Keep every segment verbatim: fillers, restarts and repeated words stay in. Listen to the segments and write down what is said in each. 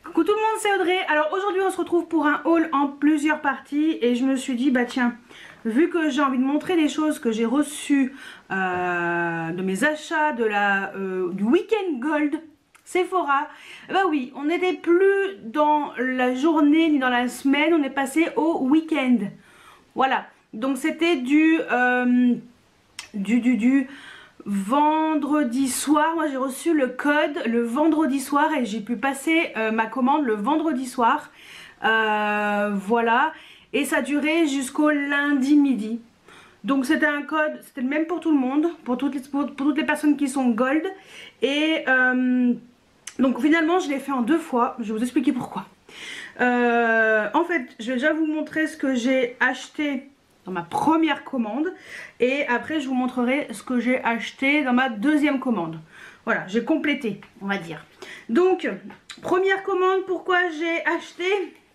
Coucou tout le monde, c'est Audrey. Alors aujourd'hui on se retrouve pour un haul en plusieurs parties et je me suis dit bah tiens, vu que j'ai envie de montrer les choses que j'ai reçues euh, de mes achats de la, euh, du Weekend Gold Sephora, bah oui, on n'était plus dans la journée ni dans la semaine, on est passé au week-end. Voilà, donc c'était du, euh, du, du, du vendredi soir. Moi j'ai reçu le code le vendredi soir et j'ai pu passer euh, ma commande le vendredi soir. Euh, voilà, et ça durait jusqu'au lundi midi. Donc c'était un code, c'était le même pour tout le monde, pour toutes les, pour, pour toutes les personnes qui sont gold. Et euh, donc finalement je l'ai fait en deux fois, je vais vous expliquer pourquoi. Euh, en fait je vais déjà vous montrer ce que j'ai acheté dans ma première commande et après je vous montrerai ce que j'ai acheté dans ma deuxième commande. Voilà, j'ai complété on va dire. Donc première commande, pourquoi j'ai acheté?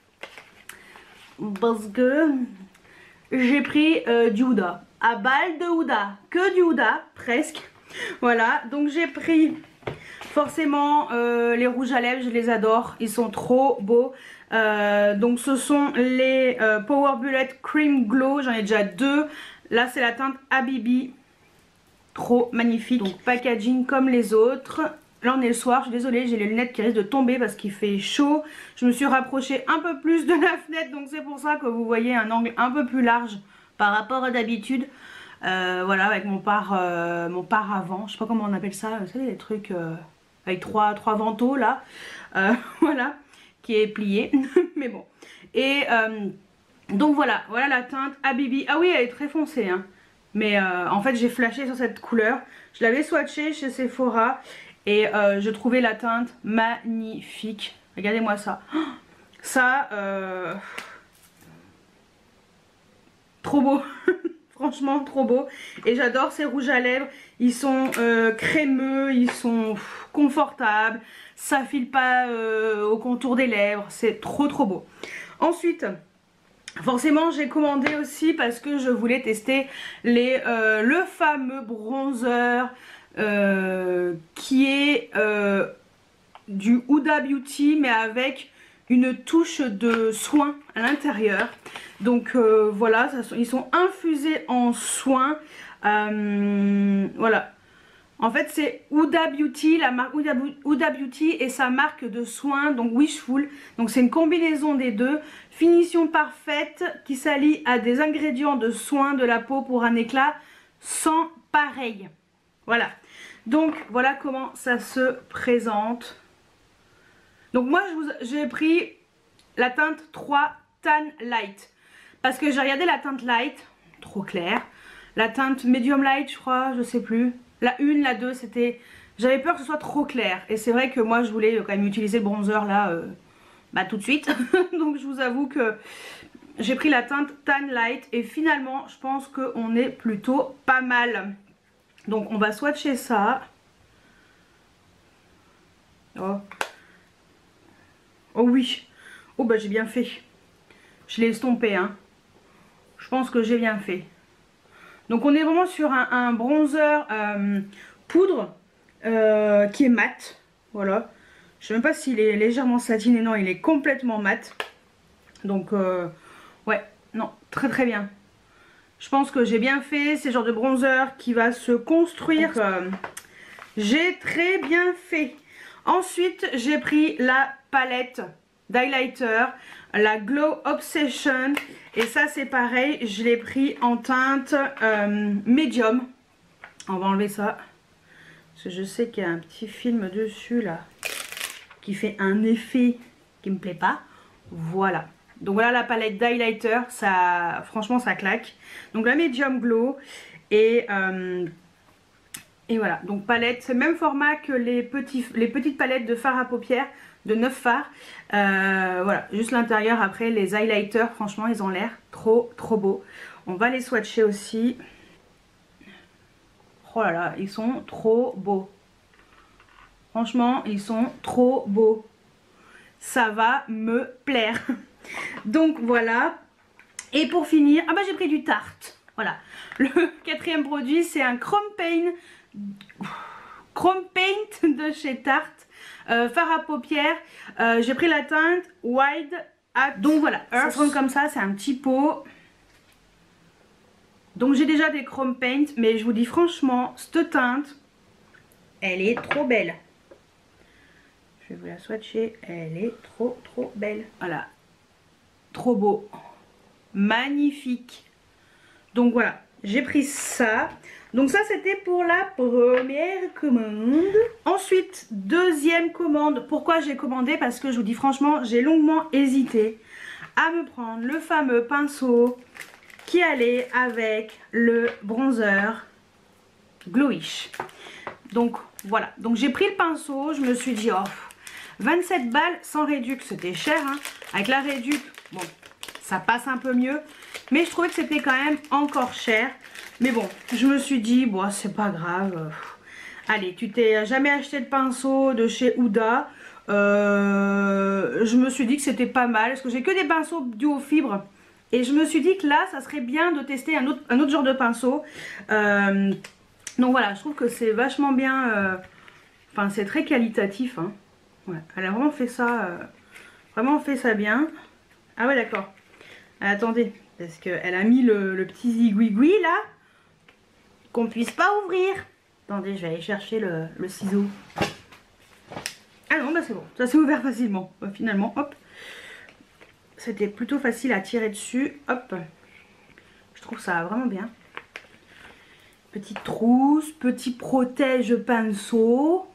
Parce que j'ai pris euh, du Huda, à balle de Huda, que du Huda presque. Voilà, donc j'ai pris forcément euh, les rouges à lèvres, je les adore, ils sont trop beaux. Euh, donc ce sont les euh, Power Bullet Cream Glow, j'en ai déjà deux. Là c'est la teinte Habibi, trop magnifique. Donc packaging comme les autres. Là on est le soir, je suis désolée, j'ai les lunettes qui risquent de tomber parce qu'il fait chaud. Je me suis rapprochée un peu plus de la fenêtre, donc c'est pour ça que vous voyez un angle un peu plus large par rapport à d'habitude. Euh, voilà, avec mon par, euh, mon par avant, je sais pas comment on appelle ça, vous savez les trucs euh, avec trois, trois vantaux là. Euh, voilà, qui est plié, mais bon. Et euh, donc voilà, voilà la teinte Habibi. Ah oui, elle est très foncée, hein. Mais euh, en fait j'ai flashé sur cette couleur. Je l'avais swatché chez Sephora. Et euh, je trouvais la teinte magnifique. Regardez-moi ça. Ça, euh... trop beau. Franchement, trop beau. Et j'adore ces rouges à lèvres. Ils sont euh, crémeux, ils sont pff, confortables. Ça file pas euh, au contour des lèvres. C'est trop trop beau. Ensuite, forcément, j'ai commandé aussi parce que je voulais tester les, euh, le fameux bronzer. Euh, qui est euh, du Huda Beauty mais avec une touche de soin à l'intérieur. Donc euh, voilà, ça, ils sont infusés en soin. Euh, voilà. En fait c'est Huda Beauty, la marque Huda, Huda Beauty et sa marque de soins, donc Wishful. Donc c'est une combinaison des deux. Finition parfaite qui s'allie à des ingrédients de soins de la peau pour un éclat sans pareil. Voilà, donc voilà comment ça se présente. Donc moi j'ai pris la teinte trois Tan Light parce que j'ai regardé la teinte Light, trop claire. La teinte Medium Light je crois, je sais plus. La une, la deux c'était... J'avais peur que ce soit trop clair. Et c'est vrai que moi je voulais quand même utiliser le bronzer là euh, bah, tout de suite. Donc je vous avoue que j'ai pris la teinte Tan Light et finalement je pense qu'on est plutôt pas mal. Donc on va swatcher ça. Oh. Oh oui. Oh bah j'ai bien fait. Je l'ai estompé hein. Je pense que j'ai bien fait. Donc on est vraiment sur un, un bronzer euh, poudre euh, qui est mat. Voilà. Je sais même pas s'il est légèrement satiné. Non, il est complètement mat. Donc euh, ouais, non, très très bien. Je pense que j'ai bien fait, c'est le genre de bronzer qui va se construire. Euh, j'ai très bien fait. Ensuite, j'ai pris la palette d'highlighter, la Glow Obsession. Et ça, c'est pareil, je l'ai pris en teinte euh, médium. On va enlever ça. Parce que je sais qu'il y a un petit film dessus, là, qui fait un effet qui me plaît pas. Voilà. Donc voilà la palette d'highlighter, ça, franchement ça claque. Donc la Medium Glow et, euh, et voilà, donc palette, c'est le même format que les, petits, les petites palettes de fard à paupières de neuf fards. Euh, voilà, juste l'intérieur, après les highlighters, franchement ils ont l'air trop trop beaux. On va les swatcher aussi. Oh là là, ils sont trop beaux. Franchement, ils sont trop beaux. Ça va me plaire. Donc voilà. Et pour finir, ah bah j'ai pris du Tarte. Voilà. Le quatrième produit c'est un Chrome Paint Chrome Paint de chez Tarte Euh, fard à paupières, euh, j'ai pris la teinte Wide At. Donc voilà, ça se rend comme ça, c'est un petit pot. Donc j'ai déjà des chrome paint, mais je vous dis franchement, cette teinte, elle est trop belle. Je vais vous la swatcher, elle est trop trop belle. Voilà, trop beau, magnifique. Donc voilà, j'ai pris ça. Donc ça c'était pour la première commande. Ensuite, deuxième commande. Pourquoi j'ai commandé? Parce que je vous dis franchement, j'ai longuement hésité à me prendre le fameux pinceau qui allait avec le bronzer Glowish. Donc voilà, donc j'ai pris le pinceau, je me suis dit oh, vingt-sept balles sans réduc, c'était cher hein. Avec la réduc, bon, ça passe un peu mieux, mais je trouvais que c'était quand même encore cher. Mais bon, je me suis dit, bon, c'est pas grave. Allez, tu t'es jamais acheté de pinceau de chez Huda. Euh, je me suis dit que c'était pas mal, parce que j'ai que des pinceaux duo fibres. Et je me suis dit que là, ça serait bien de tester un autre, un autre genre de pinceau. Euh, donc voilà, je trouve que c'est vachement bien. Euh, enfin, c'est très qualitatif. Hein. Ouais, elle a vraiment fait ça, euh, vraiment fait ça bien. Ah ouais, d'accord. Attendez, parce qu'elle a mis le, le petit zigouigoui là, qu'on puisse pas ouvrir. Attendez, je vais aller chercher le, le ciseau. Ah non, bah c'est bon, ça s'est ouvert facilement. Bah, finalement, hop. C'était plutôt facile à tirer dessus. Hop. Je trouve ça vraiment bien. Petite trousse, petit protège pinceau.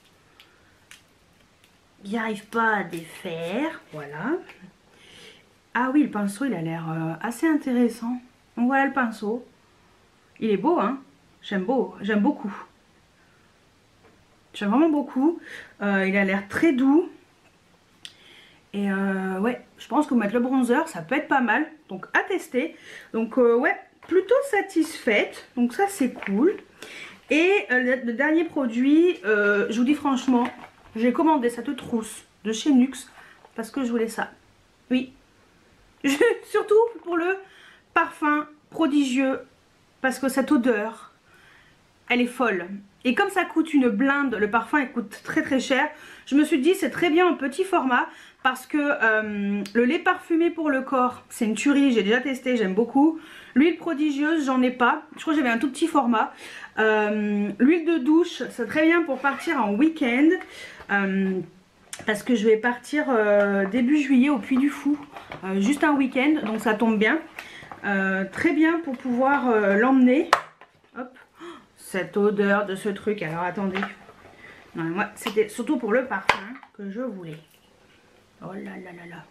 Il n'y arrive pas à défaire. Voilà. Ah oui, le pinceau, il a l'air euh, assez intéressant. Donc voilà le pinceau. Il est beau, hein. J'aime beau, j'aime beaucoup. J'aime vraiment beaucoup. Euh, il a l'air très doux. Et euh, ouais, je pense que mettre le bronzer, ça peut être pas mal. Donc à tester. Donc euh, ouais, plutôt satisfaite. Donc ça, c'est cool. Et euh, le, le dernier produit, euh, je vous dis franchement, j'ai commandé cette trousse de chez Nux parce que je voulais ça. Oui. Je, surtout pour le parfum prodigieux. Parce que cette odeur, elle est folle. Et comme ça coûte une blinde, le parfum il coûte très très cher, je me suis dit c'est très bien en petit format parce que euh, le lait parfumé pour le corps, c'est une tuerie, j'ai déjà testé, j'aime beaucoup. L'huile prodigieuse, j'en ai pas, je crois que j'avais un tout petit format. Euh, L'huile de douche, c'est très bien pour partir en week-end. Euh, parce que je vais partir euh, début juillet au Puy du Fou, euh, juste un week-end, donc ça tombe bien. Euh, très bien pour pouvoir euh, l'emmener. Hop. Cette odeur de ce truc. Alors attendez. Non, moi c'était surtout pour le parfum que je voulais. Oh là là là là.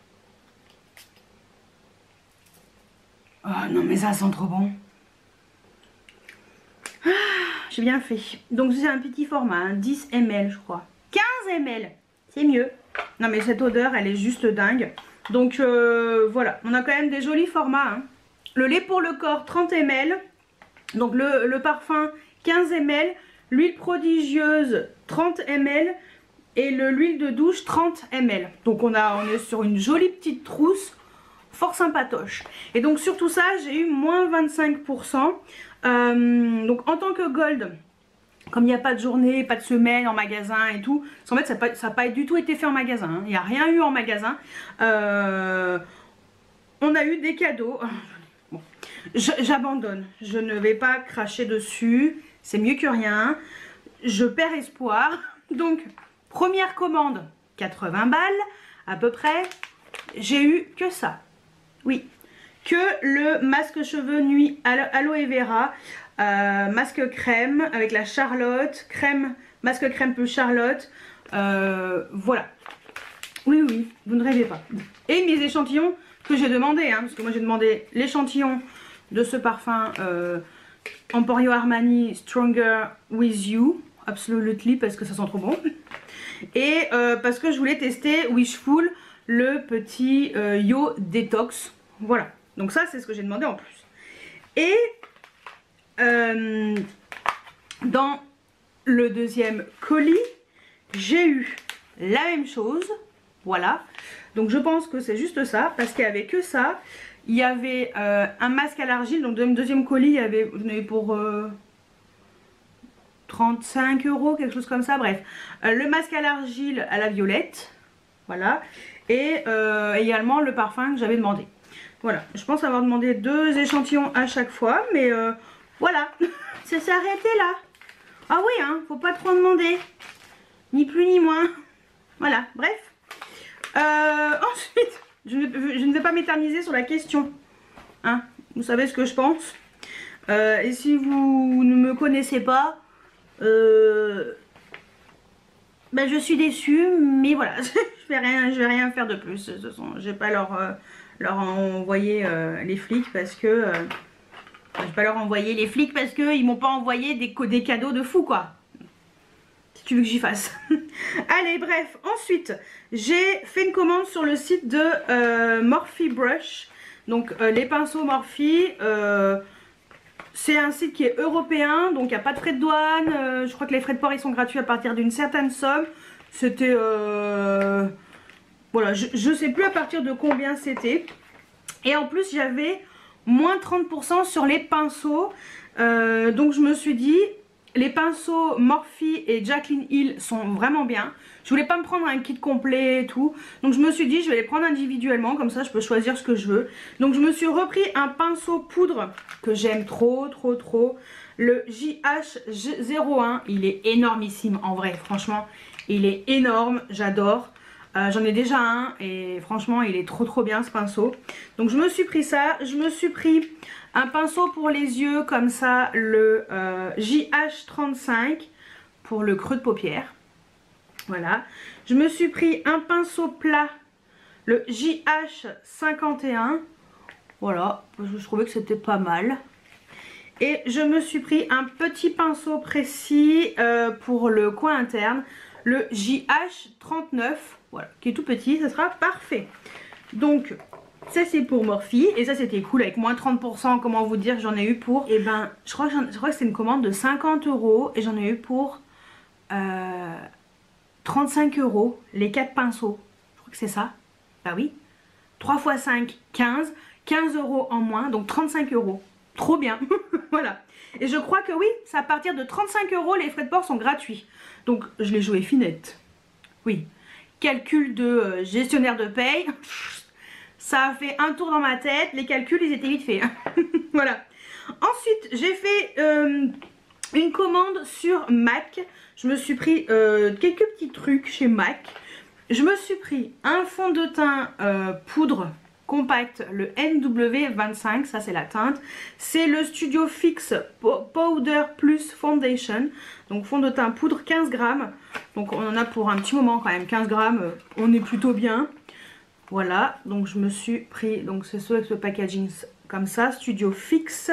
Oh non mais ça sent trop bon. Ah, j'ai bien fait. Donc c'est un petit format, hein, dix millilitres je crois. quinze millilitres. C'est mieux. Non mais cette odeur elle est juste dingue. Donc euh, voilà. On a quand même des jolis formats. Hein. Le lait pour le corps trente millilitres. Donc le, le parfum quinze millilitres, l'huile prodigieuse trente millilitres et l'huile de douche trente millilitres. Donc on, a, on est sur une jolie petite trousse, fort sympatoche. Et donc sur tout ça, j'ai eu moins vingt-cinq pour cent. Euh, donc en tant que gold, comme il n'y a pas de journée, pas de semaine en magasin et tout, parce qu'en fait ça n'a pas, pas du tout été fait en magasin, hein. Il n'y a rien eu en magasin. Euh, on a eu des cadeaux. Bon, j'abandonne, je ne vais pas cracher dessus, c'est mieux que rien, je perds espoir. Donc première commande, quatre-vingts balles à peu près, j'ai eu que ça, oui, que le masque cheveux nuit aloe vera, euh, masque crème avec la Charlotte, crème, masque crème plus Charlotte, euh, voilà, oui oui, vous ne rêvez pas. Et mes échantillons que j'ai demandé, hein, parce que moi j'ai demandé l'échantillon de ce parfum euh, Emporio Armani Stronger With You, absolutely, parce que ça sent trop bon. Et euh, parce que je voulais tester Wishful, le petit euh, Yo Detox. Voilà, donc ça c'est ce que j'ai demandé en plus. Et euh, dans le deuxième colis, j'ai eu la même chose. Voilà, donc je pense que c'est juste ça, parce qu'il n'y avait que ça. Il y avait euh, un masque à l'argile, donc dans le deuxième colis, il y avait, j'en avais pour euh, trente-cinq euros, quelque chose comme ça, bref. Euh, le masque à l'argile à la violette, voilà. Et euh, également le parfum que j'avais demandé. Voilà, je pense avoir demandé deux échantillons à chaque fois, mais euh, voilà, ça s'est arrêté là. Ah oui, hein, faut pas trop demander, ni plus ni moins. Voilà, bref. Euh, ensuite, je ne, je ne vais pas m'éterniser sur la question. Hein, vous savez ce que je pense. Euh, et si vous ne me connaissez pas, euh, ben je suis déçue, mais voilà, je vais rien, je vais rien faire de plus. De toute façon, je vais pas leur, euh, leur envoyer euh, les flics parce que euh, je vais pas leur envoyer les flics parce que ils m'ont pas envoyé des, des cadeaux de fou quoi. Si tu veux que j'y fasse. Allez, bref. Ensuite, j'ai fait une commande sur le site de euh, Morphe Brush. Donc euh, les pinceaux Morphe. Euh, C'est un site qui est européen, donc il n'y a pas de frais de douane. Euh, je crois que les frais de port ils sont gratuits à partir d'une certaine somme. C'était... Euh... Voilà, je ne sais plus à partir de combien c'était. Et en plus j'avais moins trente pour cent sur les pinceaux. Euh, donc je me suis dit, les pinceaux Morphe et Jaclyn Hill sont vraiment bien. Je voulais pas me prendre un kit complet et tout. Donc je me suis dit je vais les prendre individuellement. Comme ça je peux choisir ce que je veux. Donc je me suis repris un pinceau poudre que j'aime trop trop trop. Le J H zéro un. Il est énormissime en vrai. Franchement il est énorme. J'adore. Euh, J'en ai déjà un. Et franchement il est trop trop bien ce pinceau. Donc je me suis pris ça. Je me suis pris un pinceau pour les yeux comme ça. Le euh, J H trente-cinq. Pour le creux de paupière. Voilà, je me suis pris un pinceau plat, le J H cinquante et un, voilà, parce que je trouvais que c'était pas mal. Et je me suis pris un petit pinceau précis euh, pour le coin interne, le J H trente-neuf, voilà, qui est tout petit, ça sera parfait. Donc, ça c'est pour Morphe, et ça c'était cool, avec moins trente pour cent, comment vous dire, j'en ai eu pour, et ben, je crois que, je crois que c'est une commande de cinquante euros, et j'en ai eu pour... Euh, trente-cinq euros les quatre pinceaux. Je crois que c'est ça. Bah oui. trois fois cinq, quinze. quinze euros en moins, donc trente-cinq euros. Trop bien. Voilà. Et je crois que oui, c'est à partir de trente-cinq euros, les frais de port sont gratuits. Donc je l'ai joué finette. Oui. Calcul de euh, gestionnaire de paye. Ça a fait un tour dans ma tête. Les calculs, ils étaient vite faits. Voilà. Ensuite, j'ai fait euh, une commande sur Mac. Je me suis pris euh, quelques petits trucs chez Mac. Je me suis pris un fond de teint euh, poudre compact, le N W vingt-cinq, ça c'est la teinte. C'est le Studio Fix Powder Plus Foundation. Donc fond de teint poudre quinze grammes. Donc on en a pour un petit moment quand même, quinze grammes, on est plutôt bien. Voilà, donc je me suis pris, donc c'est ce avec ce packaging comme ça, Studio Fix.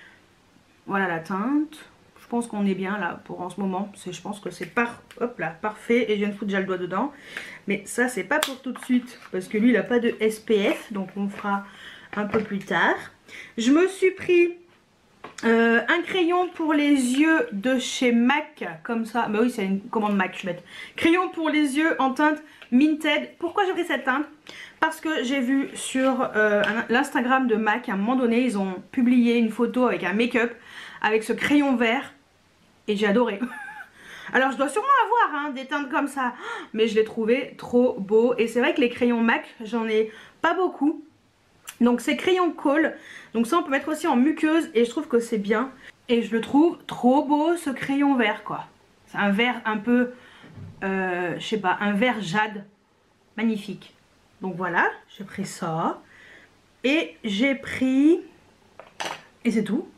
Voilà la teinte. Je pense qu'on est bien là pour en ce moment. Je pense que c'est par... Hop là, parfait. Et je viens de foutre déjà le doigt dedans. Mais ça, c'est pas pour tout de suite. Parce que lui, il n'a pas de S P F. Donc on fera un peu plus tard. Je me suis pris euh, un crayon pour les yeux de chez Mac. Comme ça. Bah oui, c'est une commande Mac, je vais mettre. Crayon pour les yeux en teinte Minted. Pourquoi j'ai pris cette teinte? Parce que j'ai vu sur euh, l'Instagram de Mac, à un moment donné, ils ont publié une photo avec un make-up. Avec ce crayon vert. Et j'ai adoré. Alors je dois sûrement avoir hein, des teintes comme ça. Mais je l'ai trouvé trop beau. Et c'est vrai que les crayons Mac, j'en ai pas beaucoup. Donc c'est crayon colle. Donc ça on peut mettre aussi en muqueuse. Et je trouve que c'est bien. Et je le trouve trop beau ce crayon vert quoi. C'est un vert un peu... Euh, je sais pas, un vert jade. Magnifique. Donc voilà, j'ai pris ça. Et j'ai pris... Et c'est tout.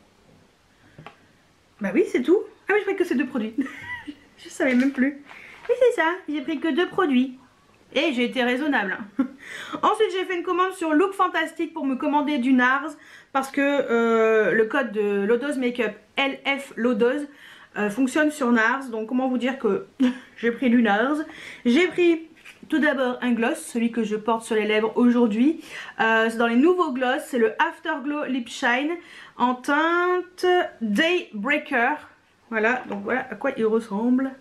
Bah oui c'est tout. Ah oui, je pris que ces deux produits. Je savais même plus. Oui c'est ça, j'ai pris que deux produits. Et j'ai été raisonnable. Ensuite j'ai fait une commande sur Look Fantastic pour me commander du NARS. Parce que euh, le code de Lodose Makeup L F Lodose euh, fonctionne sur NARS. Donc comment vous dire que j'ai pris du NARS. J'ai pris tout d'abord un gloss, celui que je porte sur les lèvres aujourd'hui. Euh, c'est dans les nouveaux gloss, c'est le Afterglow Lip Shine en teinte Daybreaker. Voilà, donc voilà à quoi il ressemble.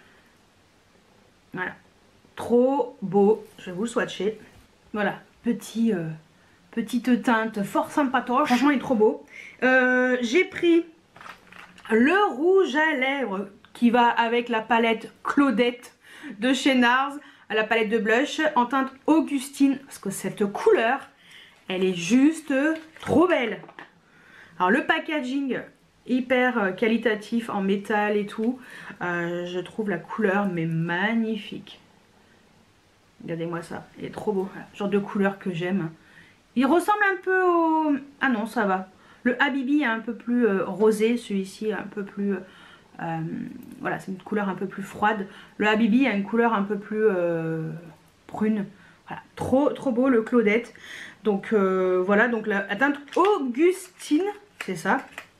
Voilà, trop beau, je vais vous le swatcher. Voilà, petit, euh, petite teinte fort sympatoche, franchement il est trop beau. Euh, J'ai pris le rouge à lèvres qui qui va avec la palette Claudette de chez Nars, à la palette de blush en teinte Augustine, parce que cette couleur, elle est juste trop belle. Alors le packaging hyper qualitatif en métal et tout, euh, je trouve la couleur mais magnifique. Regardez-moi ça, il est trop beau, voilà, genre de couleur que j'aime. Il ressemble un peu au... Ah non, ça va. Le Habibi est un peu plus euh, rosé, celui-ci un peu plus... Euh, voilà, c'est une couleur un peu plus froide. Le Habibi a une couleur un peu plus euh, brune. Voilà, trop trop beau le Claudette. Donc euh, voilà, donc la, la teinte Augustine, c'est ça.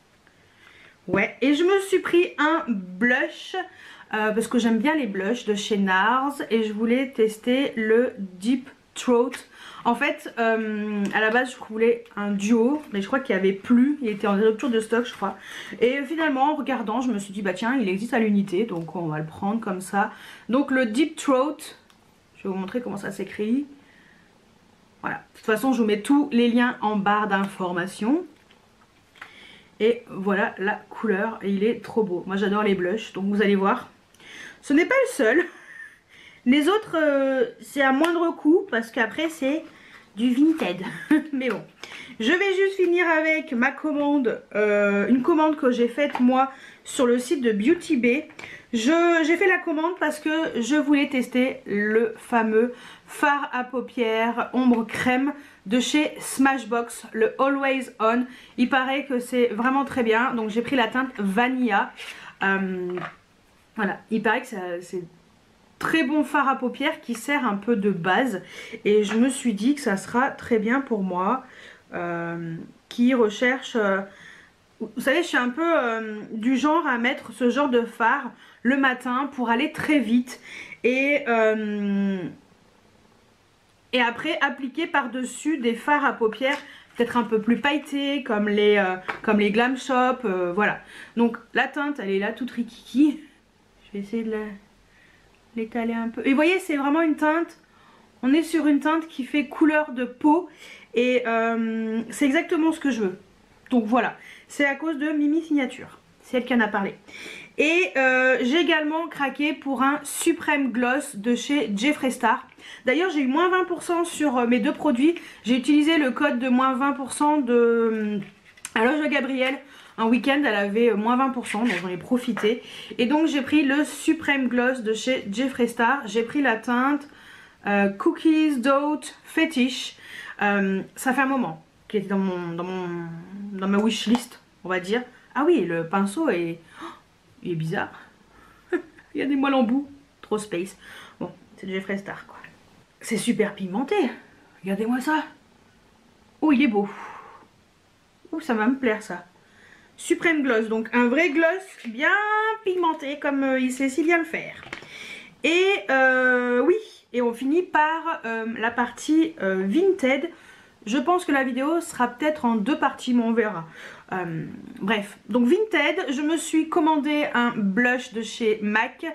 Ouais, et je me suis pris un blush euh, parce que j'aime bien les blushs de chez Nars et je voulais tester le Deep Throat. En fait, euh, à la base je voulais un duo, mais je crois qu'il n'y avait plus, il était en rupture de stock je crois. Et finalement en regardant je me suis dit bah tiens il existe à l'unité, donc on va le prendre comme ça. Donc le Deep Throat, je vais vous montrer comment ça s'écrit. Voilà, de toute façon je vous mets tous les liens en barre d'informations. Et voilà la couleur, et il est trop beau. Moi j'adore les blushs, donc vous allez voir. Ce n'est pas le seul. Les autres euh, c'est à moindre coût parce qu'après c'est du Vinted. Mais bon, je vais juste finir avec ma commande, euh, une commande que j'ai faite moi sur le site de Beauty Bay. J'ai fait la commande parce que je voulais tester le fameux fard à paupières ombre crème de chez Smashbox, le Always On. Il paraît que c'est vraiment très bien, donc j'ai pris la teinte Vanilla. Euh, voilà, il paraît que c'est très bon fard à paupières qui sert un peu de base et je me suis dit que ça sera très bien pour moi euh, qui recherche euh, vous savez je suis un peu euh, du genre à mettre ce genre de fard le matin pour aller très vite et euh, et après appliquer par dessus des fards à paupières peut-être un peu plus pailletés comme les euh, comme les Glam Shop, euh, voilà. Donc la teinte elle est là toute rikiki, je vais essayer de la l'étaler un peu. Et vous voyez c'est vraiment une teinte, on est sur une teinte qui fait couleur de peau et euh, c'est exactement ce que je veux. Donc voilà, c'est à cause de Mimi Signature, c'est elle qui en a parlé. Et euh, j'ai également craqué pour un Supreme Gloss de chez Jeffree Star. D'ailleurs j'ai eu moins vingt pour cent sur mes deux produits. J'ai utilisé le code de moins vingt pour cent de à Loge de Gabriel. Un week-end elle avait moins vingt pour cent, donc j'en ai profité. Et donc j'ai pris le Supreme Gloss de chez Jeffree Star. J'ai pris la teinte euh, Cookies Dough Fetish. Euh, ça fait un moment qu'il était dans, mon, dans, mon, dans ma wishlist, on va dire. Ah oui, le pinceau est, oh, il est bizarre. Il y a des moelles en bout, trop space. Bon, c'est Jeffree Star quoi. C'est super pigmenté, regardez-moi ça. Oh, il est beau. Oh, ça va me plaire ça. Supreme Gloss, donc un vrai gloss bien pigmenté comme euh, il sait si bien le faire. Et euh, oui, et on finit par euh, la partie euh, Vinted. Je pense que la vidéo sera peut-être en deux parties, mais on verra. Euh, bref, donc Vinted, je me suis commandé un blush de chez MAC.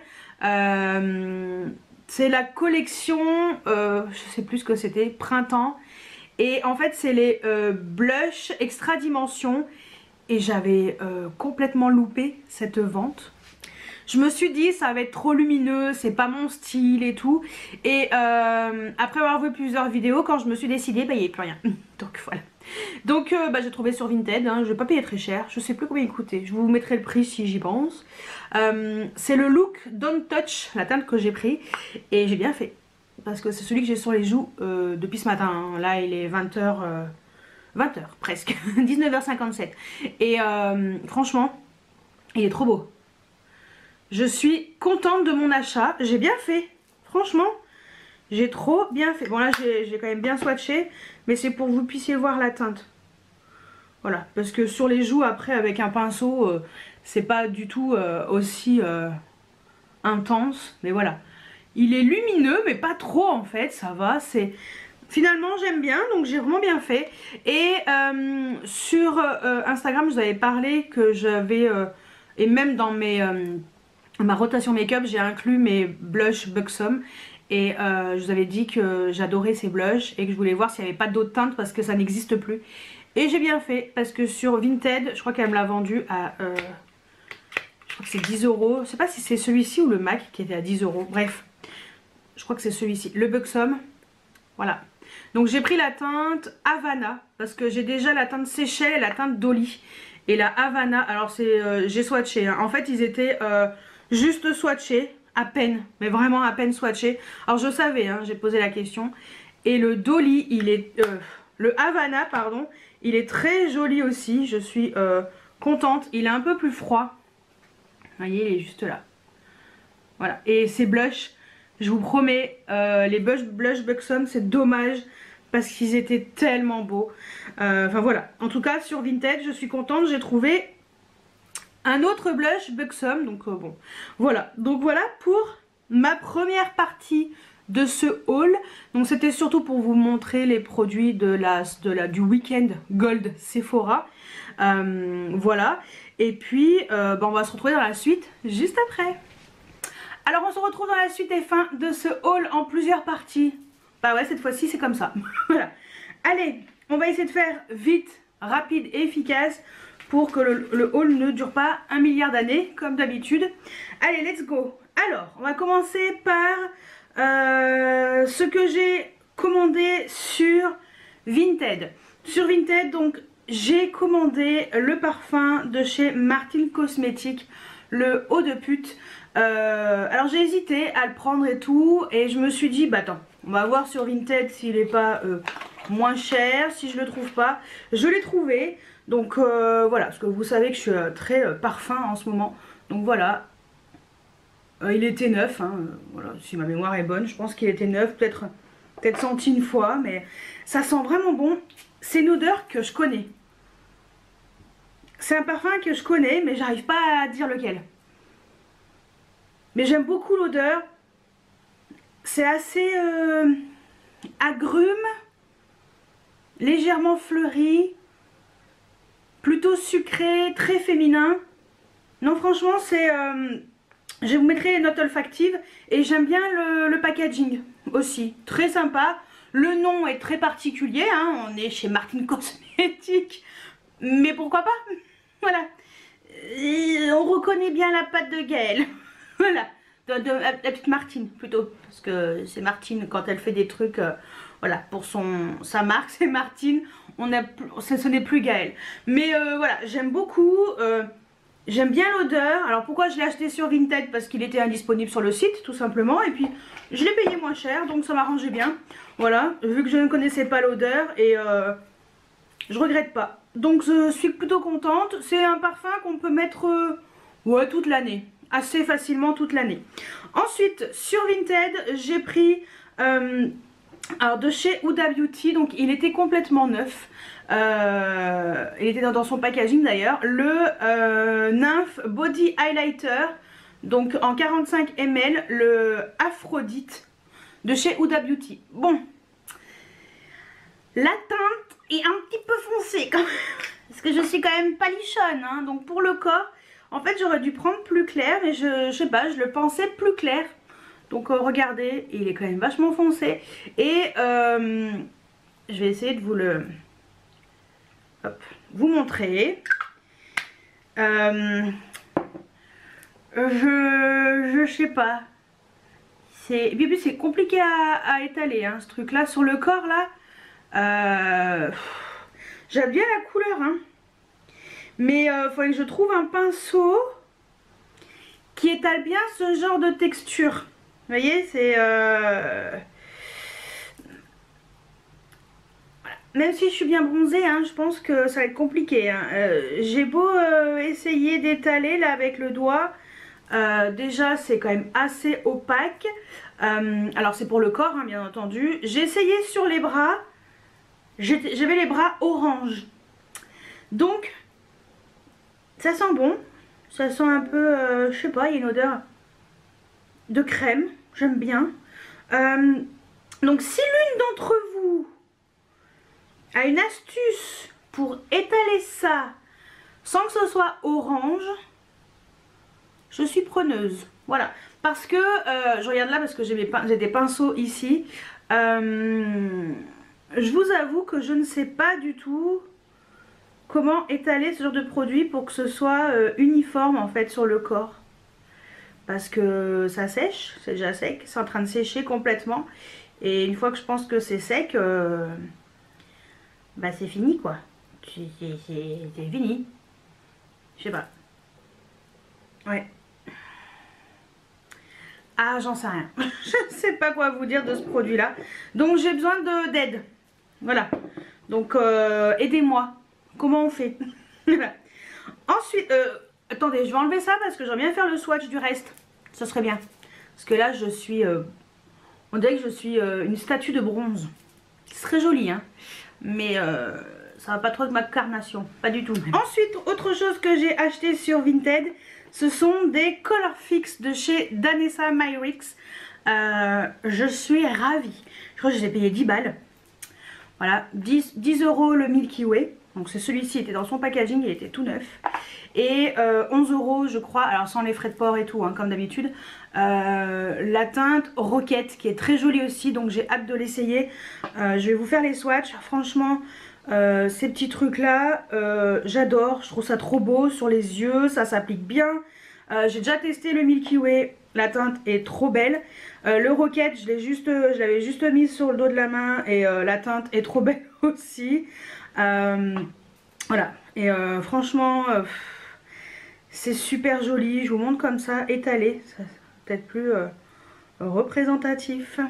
Euh, c'est la collection, euh, je sais plus ce que c'était, printemps. Et en fait c'est les euh, blushs extra dimension. Et j'avais euh, complètement loupé cette vente. Je me suis dit ça va être trop lumineux, c'est pas mon style et tout. Et euh, après avoir vu plusieurs vidéos, quand je me suis décidée, bah il n'y avait plus rien. Donc voilà. Donc euh, bah, j'ai trouvé sur Vinted, hein, je vais pas payer très cher, je sais plus combien il coûtait. Je vous mettrai le prix si j'y pense. Euh, c'est le look Don't Touch, la teinte que j'ai pris. Et j'ai bien fait. Parce que c'est celui que j'ai sur les joues euh, depuis ce matin. Hein. Là il est vingt heures. Euh, vingt heures presque, dix-neuf heures cinquante-sept. Et euh, franchement, il est trop beau. Je suis contente de mon achat, j'ai bien fait. Franchement, j'ai trop bien fait. Bon là, j'ai quand même bien swatché, mais c'est pour que vous puissiez voir la teinte. Voilà, parce que sur les joues, après, avec un pinceau, euh, c'est pas du tout euh, aussi euh, intense. Mais voilà, il est lumineux, mais pas trop en fait, ça va, c'est... Finalement j'aime bien, donc j'ai vraiment bien fait. Et euh, sur euh, Instagram je vous avais parlé que j'avais, euh, et même dans mes, euh, ma rotation make-up j'ai inclus mes blushs Buxom. Et euh, je vous avais dit que j'adorais ces blushs et que je voulais voir s'il n'y avait pas d'autres teintes parce que ça n'existe plus. Et j'ai bien fait parce que sur Vinted, je crois qu'elle me l'a vendu à... Euh, je crois que c'est dix euros. Je sais pas si c'est celui-ci ou le MAC qui était à dix euros. Bref, je crois que c'est celui-ci. Le Buxom. Voilà. Donc j'ai pris la teinte Havana parce que j'ai déjà la teinte Seychelles et la teinte Dolly. Et la Havana, alors c'est euh, j'ai swatché. Hein. En fait, ils étaient euh, juste swatchés, à peine, mais vraiment à peine swatchés. Alors je savais, hein, j'ai posé la question. Et le Dolly, il est, euh, le Havana, pardon, il est très joli aussi. Je suis euh, contente. Il est un peu plus froid. Vous voyez, il est juste là. Voilà. Et ces blushs, je vous promets, euh, les blush, blush Buxom, c'est dommage parce qu'ils étaient tellement beaux. Euh, enfin voilà. En tout cas, sur Vinted, je suis contente. J'ai trouvé un autre blush Buxom. Donc euh, bon, voilà. Donc voilà pour ma première partie de ce haul. Donc c'était surtout pour vous montrer les produits de la, de la, du Weekend Gold Sephora. Euh, voilà. Et puis, euh, bah, on va se retrouver dans la suite juste après. Alors on se retrouve dans la suite et fin de ce haul en plusieurs parties. Bah ouais, cette fois-ci c'est comme ça. Voilà. Allez, on va essayer de faire vite, rapide et efficace pour que le, le haul ne dure pas un milliard d'années comme d'habitude. Allez, let's go. Alors, on va commencer par euh, ce que j'ai commandé sur Vinted. Sur Vinted, donc j'ai commandé le parfum de chez Martin Cosmetics, le Eau de pute. Euh, alors j'ai hésité à le prendre et tout, et je me suis dit bah attends, on va voir sur Vinted s'il n'est pas euh, moins cher. Si je le trouve pas, je l'ai trouvé. Donc euh, voilà, parce que vous savez que je suis euh, très euh, parfum en ce moment. Donc voilà, euh, il était neuf, hein, euh, voilà, si ma mémoire est bonne, je pense qu'il était neuf, peut-être peut-être senti une fois, mais ça sent vraiment bon. C'est une odeur que je connais. C'est un parfum que je connais, mais j'arrive pas à dire lequel. Mais j'aime beaucoup l'odeur. C'est assez euh, agrume, légèrement fleuri, plutôt sucré, très féminin. Non, franchement, c'est... Euh, je vous mettrai les notes olfactives. Et j'aime bien le, le packaging aussi. Très sympa. Le nom est très particulier. Hein, on est chez Martin Cosmetics. Mais pourquoi pas? Voilà. Et on reconnaît bien la patte de Gaëlle. Voilà, de, de, la petite Martine plutôt, parce que c'est Martine quand elle fait des trucs, euh, voilà, pour son sa marque c'est Martine, on a, ce, ce n'est plus Gaëlle. Mais euh, voilà, j'aime beaucoup, euh, j'aime bien l'odeur. Alors pourquoi je l'ai acheté sur Vinted? Parce qu'il était indisponible sur le site tout simplement, et puis je l'ai payé moins cher, donc ça m'arrangeait bien. Voilà, vu que je ne connaissais pas l'odeur, et euh, je regrette pas. Donc je suis plutôt contente. C'est un parfum qu'on peut mettre euh, ouais, toute l'année. Assez facilement toute l'année. Ensuite sur Vinted j'ai pris euh, alors de chez Huda Beauty, donc il était complètement neuf, euh, il était dans, dans son packaging d'ailleurs, le euh, Nymph Body Highlighter, donc en quarante-cinq millilitres, le Aphrodite de chez Huda Beauty. Bon, la teinte est un petit peu foncée quand même, parce que je suis quand même palichonne, hein, donc pour le corps en fait j'aurais dû prendre plus clair, mais je, je sais pas, je le pensais plus clair. Donc euh, regardez, il est quand même vachement foncé. Et euh, je vais essayer de vous le hop, vous montrer. Euh, je, je sais pas. C'est, et puis c'est compliqué à, à étaler hein, ce truc là sur le corps là. Euh, J'aime bien la couleur hein. Mais il euh, faudrait que je trouve un pinceau qui étale bien ce genre de texture. Vous voyez, c'est... Euh... Voilà. Même si je suis bien bronzée, hein, je pense que ça va être compliqué. Hein. Euh, J'ai beau euh, essayer d'étaler là avec le doigt. Euh, déjà, c'est quand même assez opaque. Euh, alors, c'est pour le corps, hein, bien entendu. J'ai essayé sur les bras. J'avais les bras orange. Donc... ça sent bon, ça sent un peu, euh, je sais pas, il y a une odeur de crème, j'aime bien. Euh, donc si l'une d'entre vous a une astuce pour étaler ça sans que ce soit orange, je suis preneuse. Voilà, parce que, euh, je regarde là parce que j'ai des pinceaux ici. Euh, je vous avoue que je ne sais pas du tout comment étaler ce genre de produit pour que ce soit euh, uniforme en fait sur le corps. Parce que ça sèche, c'est déjà sec, c'est en train de sécher complètement. Et une fois que je pense que c'est sec, euh, bah c'est fini quoi. C'est fini. Je sais pas. Ouais. Ah, j'en sais rien. Je ne sais pas quoi vous dire de ce produit-là. Donc j'ai besoin d'aide. Voilà. Donc euh, aidez-moi. Comment on fait? Ensuite, euh, attendez, je vais enlever ça parce que j'aimerais bien faire le swatch du reste. Ça serait bien. Parce que là, je suis... Euh, on dirait que je suis euh, une statue de bronze. Ce serait joli, hein. Mais euh, ça va pas trop avec ma carnation. Pas du tout. Ensuite, autre chose que j'ai acheté sur Vinted, ce sont des Color Fix de chez Danessa Myricks. Euh, je suis ravie. Je crois que je les ai payés dix balles. Voilà, dix euros le Milky Way. Donc c'est celui-ci, était dans son packaging, il était tout neuf. Et euh, onze euros je crois, alors sans les frais de port et tout, hein, comme d'habitude. Euh, la teinte Rocket qui est très jolie aussi, donc j'ai hâte de l'essayer. Euh, je vais vous faire les swatchs. Franchement, euh, ces petits trucs là, euh, j'adore. Je trouve ça trop beau sur les yeux, ça s'applique bien. Euh, j'ai déjà testé le Milky Way, la teinte est trop belle. Euh, le Rocket, je l'ai juste, je l'avais juste mis sur le dos de la main et euh, la teinte est trop belle aussi. Euh, voilà, et euh, franchement, euh, c'est super joli. Je vous montre comme ça, étalé, ça peut-être plus euh, représentatif.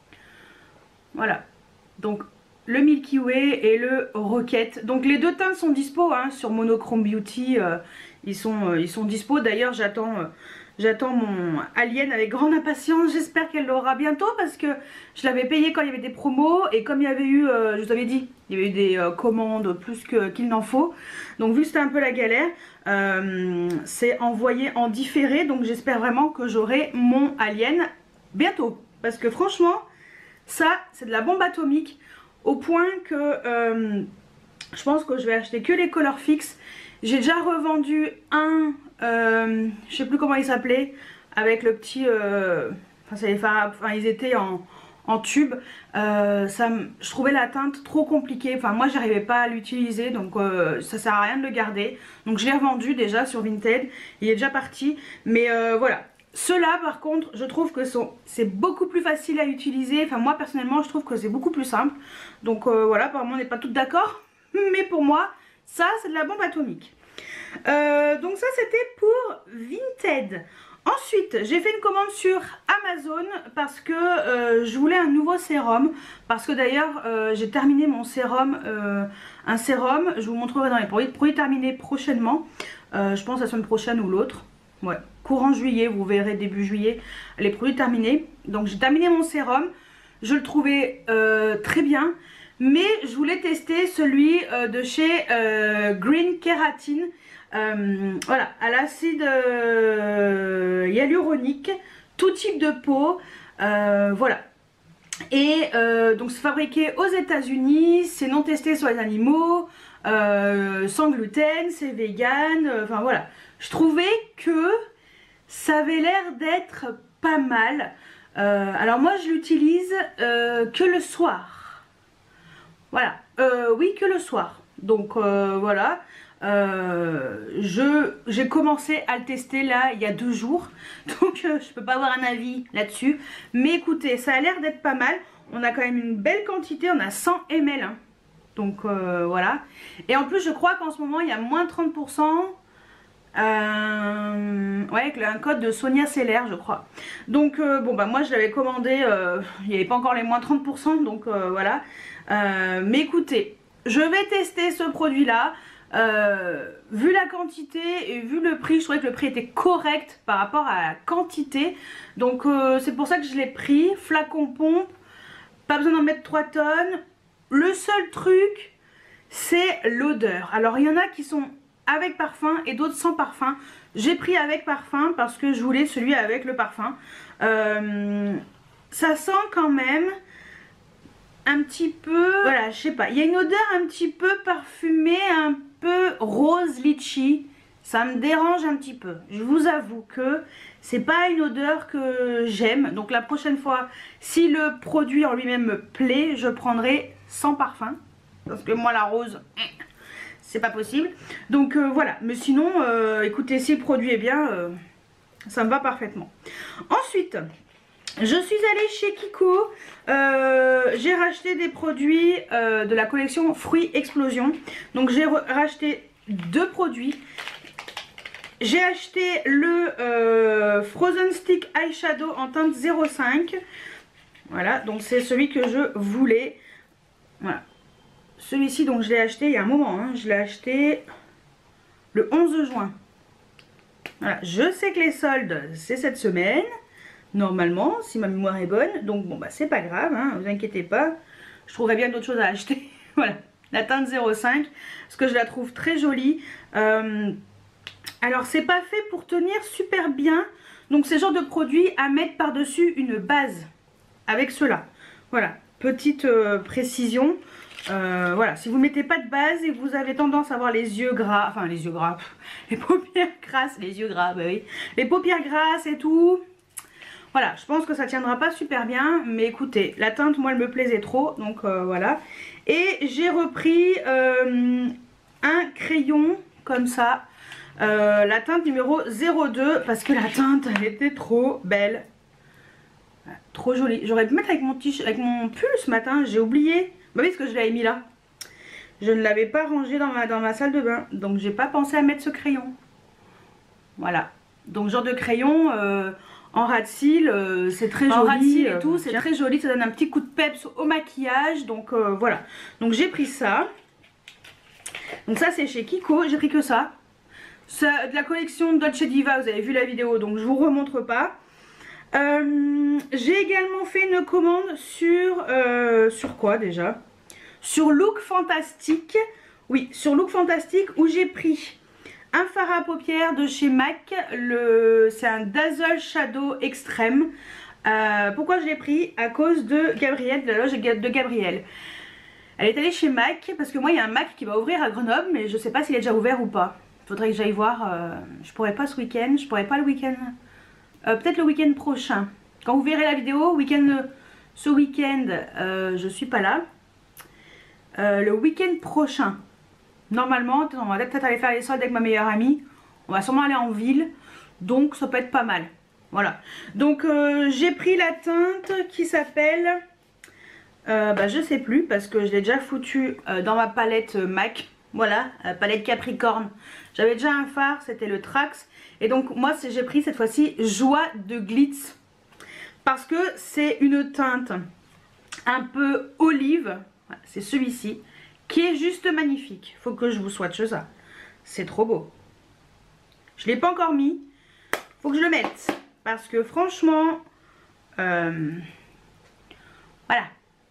Voilà, donc le Milky Way et le Rocket. Donc les deux teintes sont dispo hein, sur Monochrome Beauty. Euh, ils, sont, euh, ils sont dispo. D'ailleurs, j'attends euh, j'attends mon Alien avec grande impatience. J'espère qu'elle l'aura bientôt parce que je l'avais payé quand il y avait des promos. Et comme il y avait eu, euh, je vous avais dit, il y avait eu des euh, commandes plus que, qu'il n'en faut. Donc vu que c'était un peu la galère, euh, c'est envoyé en différé. Donc j'espère vraiment que j'aurai mon Alien bientôt. Parce que franchement, ça c'est de la bombe atomique. Au point que euh, je pense que je vais acheter que les Color Fix. J'ai déjà revendu un, euh, je sais plus comment il s'appelait, avec le petit, euh, enfin, ça les faire, enfin ils étaient en, en tube. Euh, ça, je trouvais la teinte trop compliquée. Enfin moi j'arrivais pas à l'utiliser, donc euh, ça sert à rien de le garder. Donc je l'ai revendu déjà sur Vinted. Il est déjà parti, mais euh, voilà. Ceux-là par contre je trouve que c'est beaucoup plus facile à utiliser. Enfin moi personnellement je trouve que c'est beaucoup plus simple. Donc euh, voilà, apparemment on n'est pas toutes d'accord. Mais pour moi ça c'est de la bombe atomique. euh, Donc ça c'était pour Vinted. Ensuite j'ai fait une commande sur Amazon parce que euh, je voulais un nouveau sérum. Parce que d'ailleurs euh, j'ai terminé mon sérum, euh, un sérum, je vous montrerai dans les produits, produits terminés prochainement. euh, Je pense la semaine prochaine ou l'autre. Ouais, courant juillet, vous verrez début juillet les produits terminés. Donc j'ai terminé mon sérum, je le trouvais euh, très bien. Mais je voulais tester celui euh, de chez euh, Green Keratin. Euh, voilà, à l'acide euh, hyaluronique, tout type de peau. Euh, voilà. Et euh, donc c'est fabriqué aux États-Unis, c'est non testé sur les animaux, euh, sans gluten, c'est vegan. Euh, enfin voilà. Je trouvais que ça avait l'air d'être pas mal. Euh, alors moi je l'utilise euh, que le soir. Voilà, euh, oui que le soir. Donc euh, voilà, euh, je j'ai commencé à le tester là il y a deux jours. Donc euh, je peux pas avoir un avis là-dessus. Mais écoutez, ça a l'air d'être pas mal. On a quand même une belle quantité, on a cent millilitres. Hein. Donc euh, voilà. Et en plus je crois qu'en ce moment il y a moins trente pour cent. Euh, ouais, avec un code de Sonia Seller je crois. Donc euh, bon bah moi je l'avais commandé, euh, il n'y avait pas encore les moins trente pour cent. Donc euh, voilà. Euh, mais écoutez, je vais tester ce produit là. euh, Vu la quantité et vu le prix, je trouvais que le prix était correct par rapport à la quantité. Donc euh, c'est pour ça que je l'ai pris. Flacon pompe, pas besoin d'en mettre trois tonnes. Le seul truc c'est l'odeur. Alors il y en a qui sont avec parfum et d'autres sans parfum. J'ai pris avec parfum parce que je voulais celui avec le parfum. euh, Ça sent quand même un petit peu, voilà, je sais pas, il y a une odeur un petit peu parfumée, un peu rose litchi. Ça me dérange un petit peu. Je vous avoue que c'est pas une odeur que j'aime. Donc la prochaine fois, si le produit en lui-même me plaît, je prendrai sans parfum. Parce que moi la rose, c'est pas possible. Donc euh, voilà, mais sinon, euh, écoutez, si le produit est bien, euh, ça me va parfaitement. Ensuite, je suis allée chez Kiko, euh, j'ai racheté des produits euh, de la collection Fruits Explosion. Donc j'ai racheté deux produits. J'ai acheté le euh, Frozen Stick Eyeshadow en teinte zéro cinq. Voilà, donc c'est celui que je voulais. Voilà. Celui-ci, donc je l'ai acheté il y a un moment, hein. Je l'ai acheté le onze juin. Voilà, je sais que les soldes, c'est cette semaine. Normalement, si ma mémoire est bonne. Donc bon bah c'est pas grave, hein, vous inquiétez pas. Je trouverai bien d'autres choses à acheter. Voilà, la teinte zéro cinq, parce que je la trouve très jolie. Euh, alors c'est pas fait pour tenir super bien. Donc c'est le genre de produit à mettre par dessus une base. Avec cela. Voilà, petite euh, précision. Euh, voilà, si vous ne mettez pas de base et que vous avez tendance à avoir les yeux gras, enfin les yeux gras, pff, les paupières grasses, les yeux gras, bah oui, les paupières grasses et tout. Voilà, je pense que ça tiendra pas super bien, mais écoutez, la teinte, moi, elle me plaisait trop, donc euh, voilà. Et j'ai repris euh, un crayon, comme ça, euh, la teinte numéro zéro deux, parce que la teinte, elle était trop belle. Trop jolie. J'aurais pu mettre avec mon, avec mon pull ce matin, j'ai oublié. Bah oui, parce que je l'avais mis là. Je ne l'avais pas rangé dans ma, dans ma salle de bain, donc j'ai pas pensé à mettre ce crayon. Voilà. Donc genre de crayon... Euh, en ras de cils, euh, c'est très joli. En ras de cils et tout, c'est très joli, ça donne un petit coup de peps au maquillage. Donc euh, voilà. Donc j'ai pris ça. Donc ça c'est chez Kiko, j'ai pris que ça. Ça de la collection Dolce Diva, vous avez vu la vidéo, donc je vous remontre pas. Euh, j'ai également fait une commande sur... Euh, sur quoi déjà? Sur Look Fantastic. Oui, sur Look Fantastic où j'ai pris... un fard à paupières de chez MAC, c'est un Dazzle Shadow Extrême. Euh, pourquoi je l'ai pris? À cause de Gabrielle, de la loge de Gabrielle. Elle est allée chez MAC, parce que moi il y a un MAC qui va ouvrir à Grenoble, mais je sais pas s'il est déjà ouvert ou pas. Il faudrait que j'aille voir, euh, je pourrais pas ce week-end, je pourrais pas le week-end, euh, peut-être le week-end prochain. Quand vous verrez la vidéo, week-end, ce week-end, euh, je suis pas là. Euh, le week-end prochain. Normalement, on va peut-être aller faire les soldes avec ma meilleure amie. On va sûrement aller en ville. Donc ça peut être pas mal. Voilà. Donc euh, j'ai pris la teinte qui s'appelle... Euh, bah, je sais plus parce que je l'ai déjà foutu euh, dans ma palette euh, MAC. Voilà, euh, palette Capricorne. J'avais déjà un fard, c'était le Trax. Et donc moi j'ai pris cette fois-ci Joie de Glitz. Parce que c'est une teinte un peu olive. Voilà, c'est celui-ci. Qui est juste magnifique. Faut que je vous swatche ça. C'est trop beau. Je ne l'ai pas encore mis. Faut que je le mette. Parce que franchement... Euh, voilà.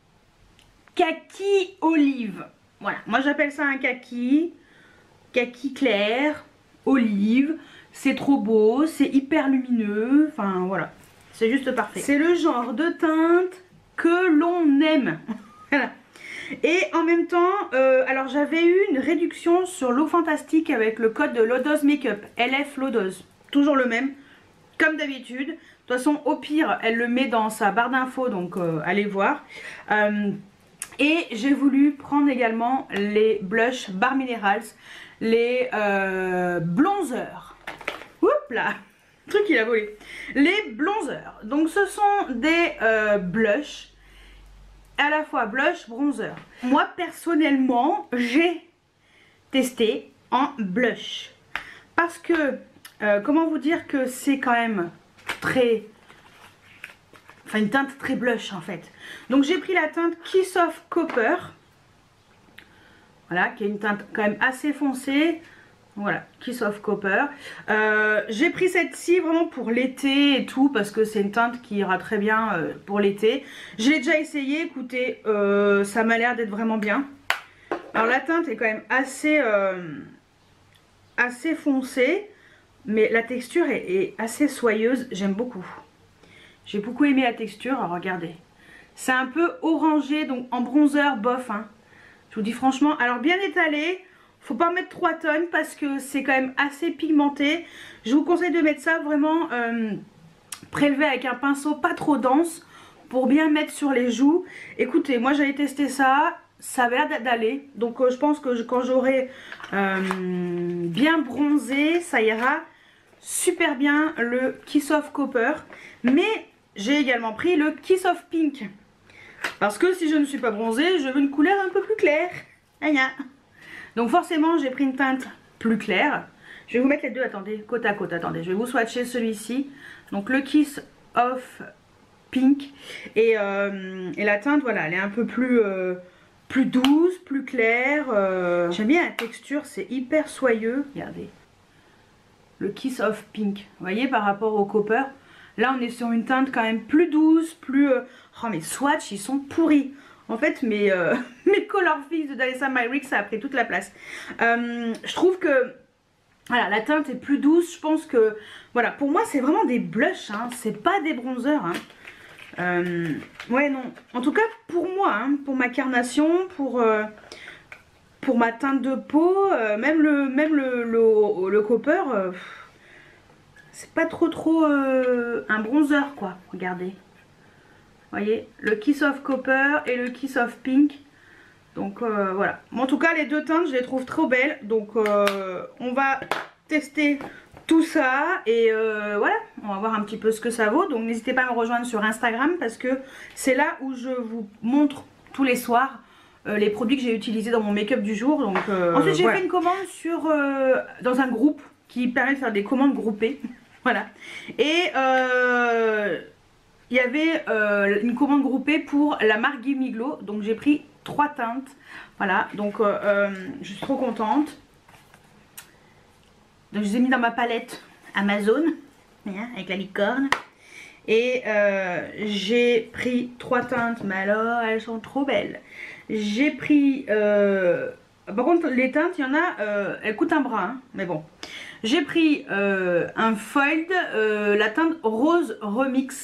Kaki olive. Voilà. Moi j'appelle ça un kaki. Kaki clair. Olive. C'est trop beau. C'est hyper lumineux. Enfin voilà. C'est juste parfait. C'est le genre de teinte que l'on aime. Voilà. Et en même temps, euh, alors j'avais eu une réduction sur Look Fantastic avec le code de Lodos Makeup, L F Lodos, toujours le même, comme d'habitude. De toute façon, au pire, elle le met dans sa barre d'infos, donc euh, allez voir. Euh, et j'ai voulu prendre également les blushs Bar Minerals, les euh, bronzers. Oups là, le truc il a volé. Les bronzers, donc ce sont des euh, blushs. À la fois blush, bronzer. Moi personnellement, j'ai testé en blush. Parce que, euh, comment vous dire que c'est quand même très... Enfin une teinte très blush en fait. Donc j'ai pris la teinte Kiss of Copper. Voilà, qui est une teinte quand même assez foncée. Voilà, Kiss of Copper. Euh, j'ai pris cette-ci vraiment pour l'été et tout, parce que c'est une teinte qui ira très bien euh, pour l'été. Je l'ai déjà essayé, écoutez, euh, ça m'a l'air d'être vraiment bien. Alors la teinte est quand même assez, euh, assez foncée, mais la texture est, est assez soyeuse, j'aime beaucoup. J'ai beaucoup aimé la texture, alors regardez. C'est un peu orangé, donc en bronzer bof, hein. Je vous dis franchement, alors bien étalé. Faut pas mettre trois tonnes parce que c'est quand même assez pigmenté. Je vous conseille de mettre ça vraiment euh, prélevé avec un pinceau pas trop dense pour bien mettre sur les joues. Écoutez, moi j'avais testé ça, ça avait l'air d'aller. Donc euh, je pense que je, quand j'aurai euh, bien bronzé, ça ira super bien le Kiss of Copper. Mais j'ai également pris le Kiss of Pink. Parce que si je ne suis pas bronzée, je veux une couleur un peu plus claire. Aïe. Donc forcément, j'ai pris une teinte plus claire. Je vais vous mettre les deux, attendez, côte à côte. Attendez, je vais vous swatcher celui-ci. Donc le Kiss of Pink. Et, euh, et la teinte, voilà, elle est un peu plus, euh, plus douce, plus claire. Euh, J'aime bien la texture, c'est hyper soyeux. Regardez. Le Kiss of Pink. Vous voyez, par rapport au Copper. Là, on est sur une teinte quand même plus douce, plus... Euh... Oh, mes swatchs, ils sont pourris. En fait, mes, euh, mes Color Fix de Dalessa Myrick, ça a pris toute la place. Euh, je trouve que... Voilà, la teinte est plus douce. Je pense que... Voilà, pour moi, c'est vraiment des blushs. Hein, c'est pas des bronzers. Hein. Euh, ouais, non. En tout cas, pour moi, hein, pour ma carnation, pour... Euh, pour ma teinte de peau, euh, même le, même le, le, le Copper... Euh, c'est pas trop trop euh, un bronzer quoi, regardez. Vous voyez, le Kiss of Copper et le Kiss of Pink. Donc euh, voilà. En tout cas, les deux teintes, je les trouve trop belles. Donc euh, on va tester tout ça. Et euh, voilà, on va voir un petit peu ce que ça vaut. Donc n'hésitez pas à me rejoindre sur Instagram parce que c'est là où je vous montre tous les soirs euh, les produits que j'ai utilisés dans mon make-up du jour. Donc euh, ensuite, j'ai voilà. fait une commande sur, euh, dans un groupe qui permet de faire des commandes groupées. Voilà. Et euh, il y avait euh, une commande groupée pour la marque Gimme Glow. Donc j'ai pris trois teintes. Voilà. Donc euh, euh, je suis trop contente. Donc je les ai mis dans ma palette Amazon. Hein, avec la licorne. Et euh, j'ai pris trois teintes. Mais alors elles sont trop belles. J'ai pris... Euh, par contre les teintes, il y en a... Euh, elles coûtent un bras. Hein, mais bon. J'ai pris euh, un foiled, euh, la teinte Rose Remix.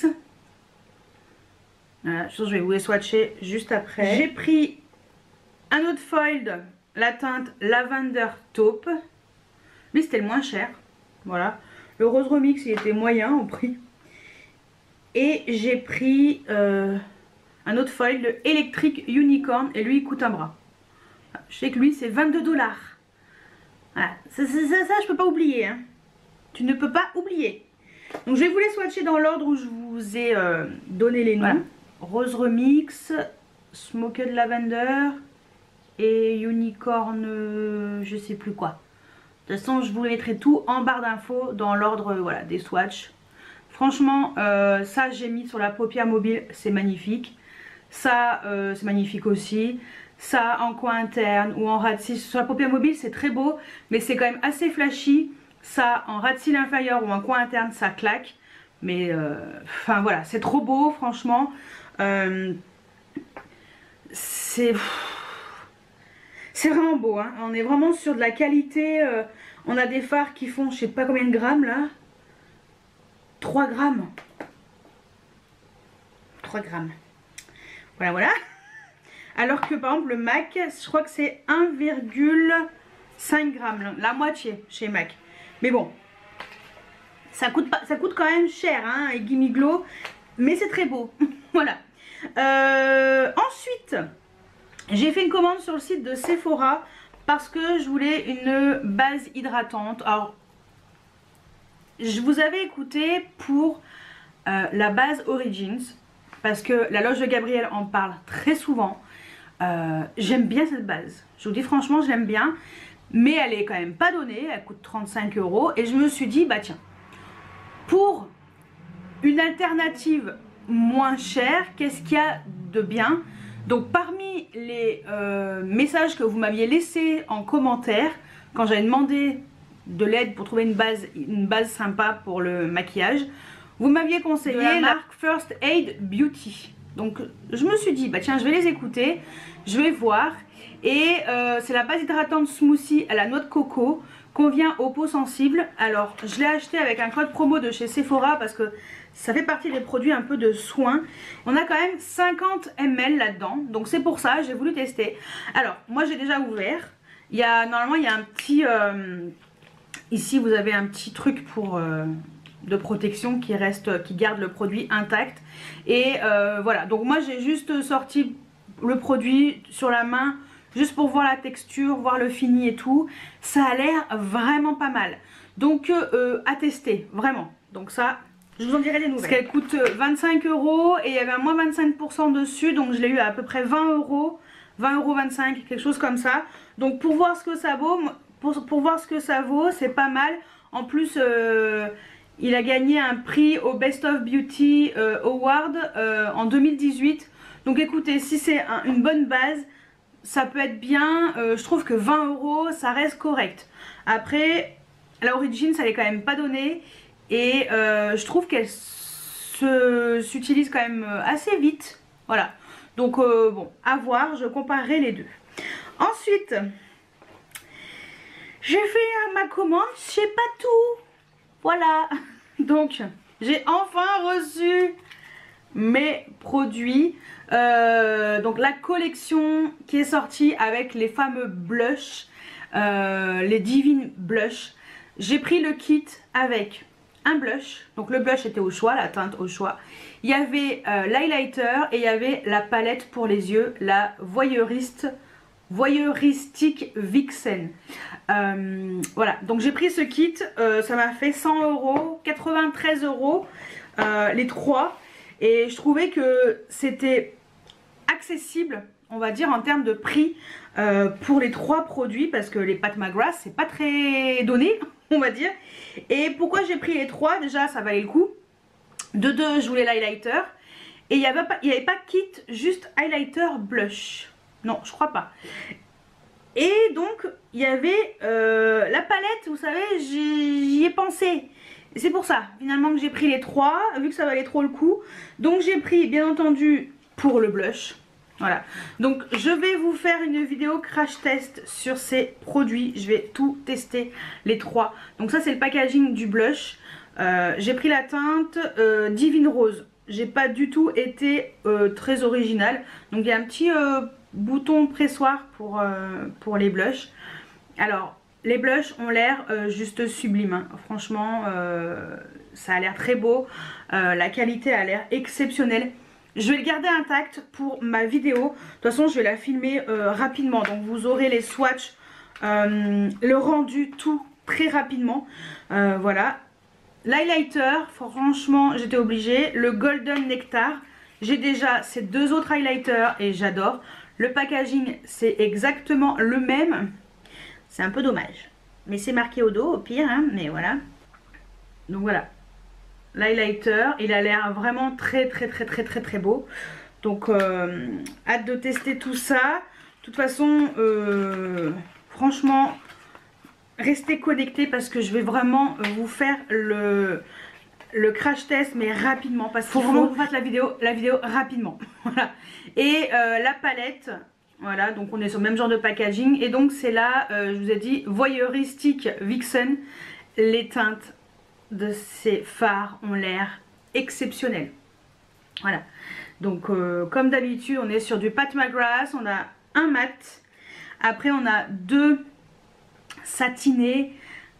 Voilà, je vais vous les swatcher juste après. J'ai pris un autre foiled, la teinte Lavender Taupe. Lui c'était le moins cher. Voilà. Le Rose Remix il était moyen en prix. Et j'ai pris euh, un autre foiled, le Electric Unicorn. Et lui il coûte un bras. Je sais que lui c'est vingt-deux dollars. Voilà, ça, ça, ça, ça je peux pas oublier, hein. Tu ne peux pas oublier. Donc je vais vous les swatcher dans l'ordre où je vous ai euh, donné les noms. Voilà. Rose Remix, Smoked Lavender et Unicorn, euh, je sais plus quoi. De toute façon, je vous mettrai tout en barre d'infos dans l'ordre euh, voilà, des swatchs. Franchement, euh, ça j'ai mis sur la paupière mobile, c'est magnifique. Ça, euh, c'est magnifique aussi. Ça en coin interne ou en ras de cils. Sur la paupière mobile c'est très beau, mais c'est quand même assez flashy. Ça en ras de cils inférieur ou en coin interne ça claque. Mais enfin euh, voilà, c'est trop beau franchement. Euh, c'est c'est vraiment beau, hein. On est vraiment sur de la qualité. euh, On a des fards qui font je sais pas combien de grammes là. trois grammes. trois grammes. Voilà voilà. Alors que par exemple le MAC, je crois que c'est un virgule cinq grammes, la moitié chez MAC. Mais bon, ça coûte, pas, ça coûte quand même cher, hein, et Gimme Glow, mais c'est très beau. Voilà. Euh, ensuite, j'ai fait une commande sur le site de Sephora parce que je voulais une base hydratante. Alors, je vous avais écouté pour euh, la base Origins parce que la loge de Gabriel en parle très souvent. Euh, j'aime bien cette base, je vous dis franchement je l'aime bien, mais elle est quand même pas donnée, elle coûte trente-cinq euros et je me suis dit bah tiens, pour une alternative moins chère, qu'est-ce qu'il y a de bien? Donc parmi les euh, messages que vous m'aviez laissés en commentaire quand j'avais demandé de l'aide pour trouver une base, une base sympa pour le maquillage, vous m'aviez conseillé la marque First Aid Beauty. Donc je me suis dit bah tiens je vais les écouter, je vais voir. Et euh, c'est la base hydratante smoothie à la noix de coco, convient aux peaux sensibles. Alors je l'ai acheté avec un code promo de chez Sephora parce que ça fait partie des produits un peu de soins. On a quand même cinquante millilitres là-dedans, donc c'est pour ça j'ai voulu tester. Alors moi j'ai déjà ouvert. Il y a normalement il y a un petit euh, ici vous avez un petit truc pour euh, de protection qui reste, qui garde le produit intact. Et euh, voilà, donc moi j'ai juste sorti le produit sur la main, juste pour voir la texture, voir le fini et tout. Ça a l'air vraiment pas mal. Donc euh, à tester, vraiment. Donc ça, je vous en dirai des nouvelles. Parce qu'elle coûte vingt-cinq euros et il y avait un moins vingt-cinq pour cent dessus. Donc je l'ai eu à à peu près vingt euros. vingt euros vingt-cinq, quelque chose comme ça. Donc pour voir ce que ça vaut, pour, pour voir ce que ça vaut, c'est pas mal. En plus, euh, il a gagné un prix au Best of Beauty euh, Award euh, en deux mille dix-huit. Donc écoutez, si c'est un, une bonne base, ça peut être bien. Euh, je trouve que vingt euros, ça reste correct. Après, la Origin, ça l'est quand même pas donné. Et euh, je trouve qu'elle s'utilise quand même assez vite. Voilà. Donc euh, bon, à voir, je comparerai les deux. Ensuite, j'ai fait ma commande chez Patou. Voilà. Donc, j'ai enfin reçu mes produits. Euh, donc la collection qui est sortie avec les fameux blushs, euh, les Divine Blush. J'ai pris le kit avec un blush, donc le blush était au choix, la teinte au choix. Il y avait euh, l'highlighter et il y avait la palette pour les yeux, la voyeuriste, voyeuristique Vixen. Euh, voilà, donc j'ai pris ce kit, euh, ça m'a fait cent euros, quatre-vingt-treize euros euh, les trois. Et je trouvais que c'était accessible, on va dire, en termes de prix euh, pour les trois produits, parce que les Pat McGrath c'est pas très donné, on va dire. Et pourquoi j'ai pris les trois? Déjà, ça valait le coup. De deux, je voulais l'highlighter. Et il n'y avait pas, il y avait pas kit, juste highlighter blush. Non, je crois pas. Et donc, il y avait euh, la palette, vous savez, j'y ai pensé. C'est pour ça, finalement, que j'ai pris les trois, vu que ça valait trop le coup. Donc, j'ai pris, bien entendu, pour le blush. Voilà. Donc, je vais vous faire une vidéo crash test sur ces produits. Je vais tout tester, les trois. Donc, ça, c'est le packaging du blush. Euh, j'ai pris la teinte euh, Divine Rose. J'ai pas du tout été euh, très originale. Donc, il y a un petit euh, bouton pressoir pour, euh, pour les blushs. Alors, les blushs ont l'air euh, juste sublimes. Hein. Franchement, euh, ça a l'air très beau. Euh, la qualité a l'air exceptionnelle. Je vais le garder intact pour ma vidéo. De toute façon, je vais la filmer euh, rapidement. Donc, vous aurez les swatchs, euh, le rendu, tout très rapidement. Euh, voilà. L'highlighter, franchement, j'étais obligée. Le Golden Nectar. J'ai déjà ces deux autres highlighters et j'adore. Le packaging, c'est exactement le même. C'est un peu dommage. Mais c'est marqué au dos, au pire. Hein, mais voilà. Donc, voilà. L'highlighter, il a l'air vraiment très très très très très très beau. Donc euh, hâte de tester tout ça. De toute façon, euh, franchement, restez connectés parce que je vais vraiment vous faire le, le crash test, mais rapidement. Parce qu'il faut vraiment que vous fassiez la vidéo, la vidéo rapidement. Voilà. Et euh, la palette, voilà, donc on est sur le même genre de packaging. Et donc c'est là, euh, je vous ai dit, voyeuristique Vixen, les teintes de ces fards ont l'air exceptionnels. Voilà, donc euh, comme d'habitude on est sur du Pat McGrath. On a un mat, après on a deux satinés,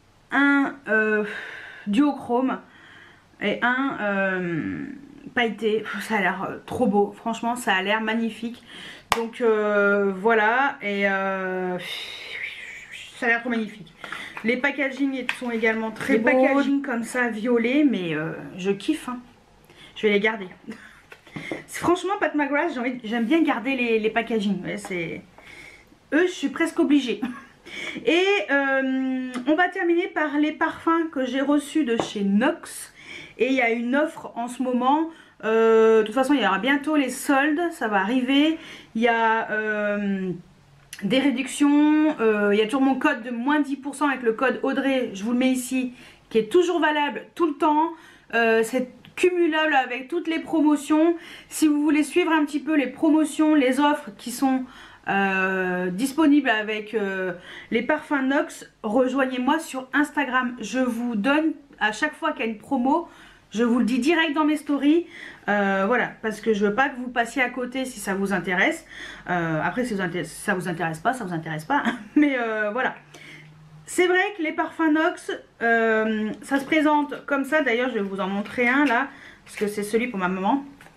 un euh, duochrome et un euh, pailleté. Ça a l'air euh, trop beau, franchement ça a l'air magnifique. Donc euh, voilà, et euh, ça a l'air trop magnifique. Les packaging sont également très beaux. Les packaging comme ça, violet, mais euh, je kiffe. Hein. Je vais les garder. Franchement, Pat McGrath, j'aime bien garder les, les packaging. Ouais, c'est eux, je suis presque obligée. Et euh, on va terminer par les parfums que j'ai reçus de chez Nox. Et il y a une offre en ce moment. Euh, de toute façon, il y aura bientôt les soldes. Ça va arriver. Il y a... Euh, des réductions, euh, il y a toujours mon code de moins dix pour cent avec le code Audrey, je vous le mets ici, qui est toujours valable tout le temps. Euh, c'est cumulable avec toutes les promotions. Si vous voulez suivre un petit peu les promotions, les offres qui sont euh, disponibles avec euh, les parfums Nox, rejoignez-moi sur Instagram. Je vous donne à chaque fois qu'il y a une promo, je vous le dis direct dans mes stories. Euh, voilà, parce que je veux pas que vous passiez à côté si ça vous intéresse. Euh, après, si, vous intéresse, si ça vous intéresse pas, ça vous intéresse pas. Mais euh, voilà. C'est vrai que les parfums Nox, euh, ça se présente comme ça. D'ailleurs, je vais vous en montrer un là, parce que c'est celui pour ma maman.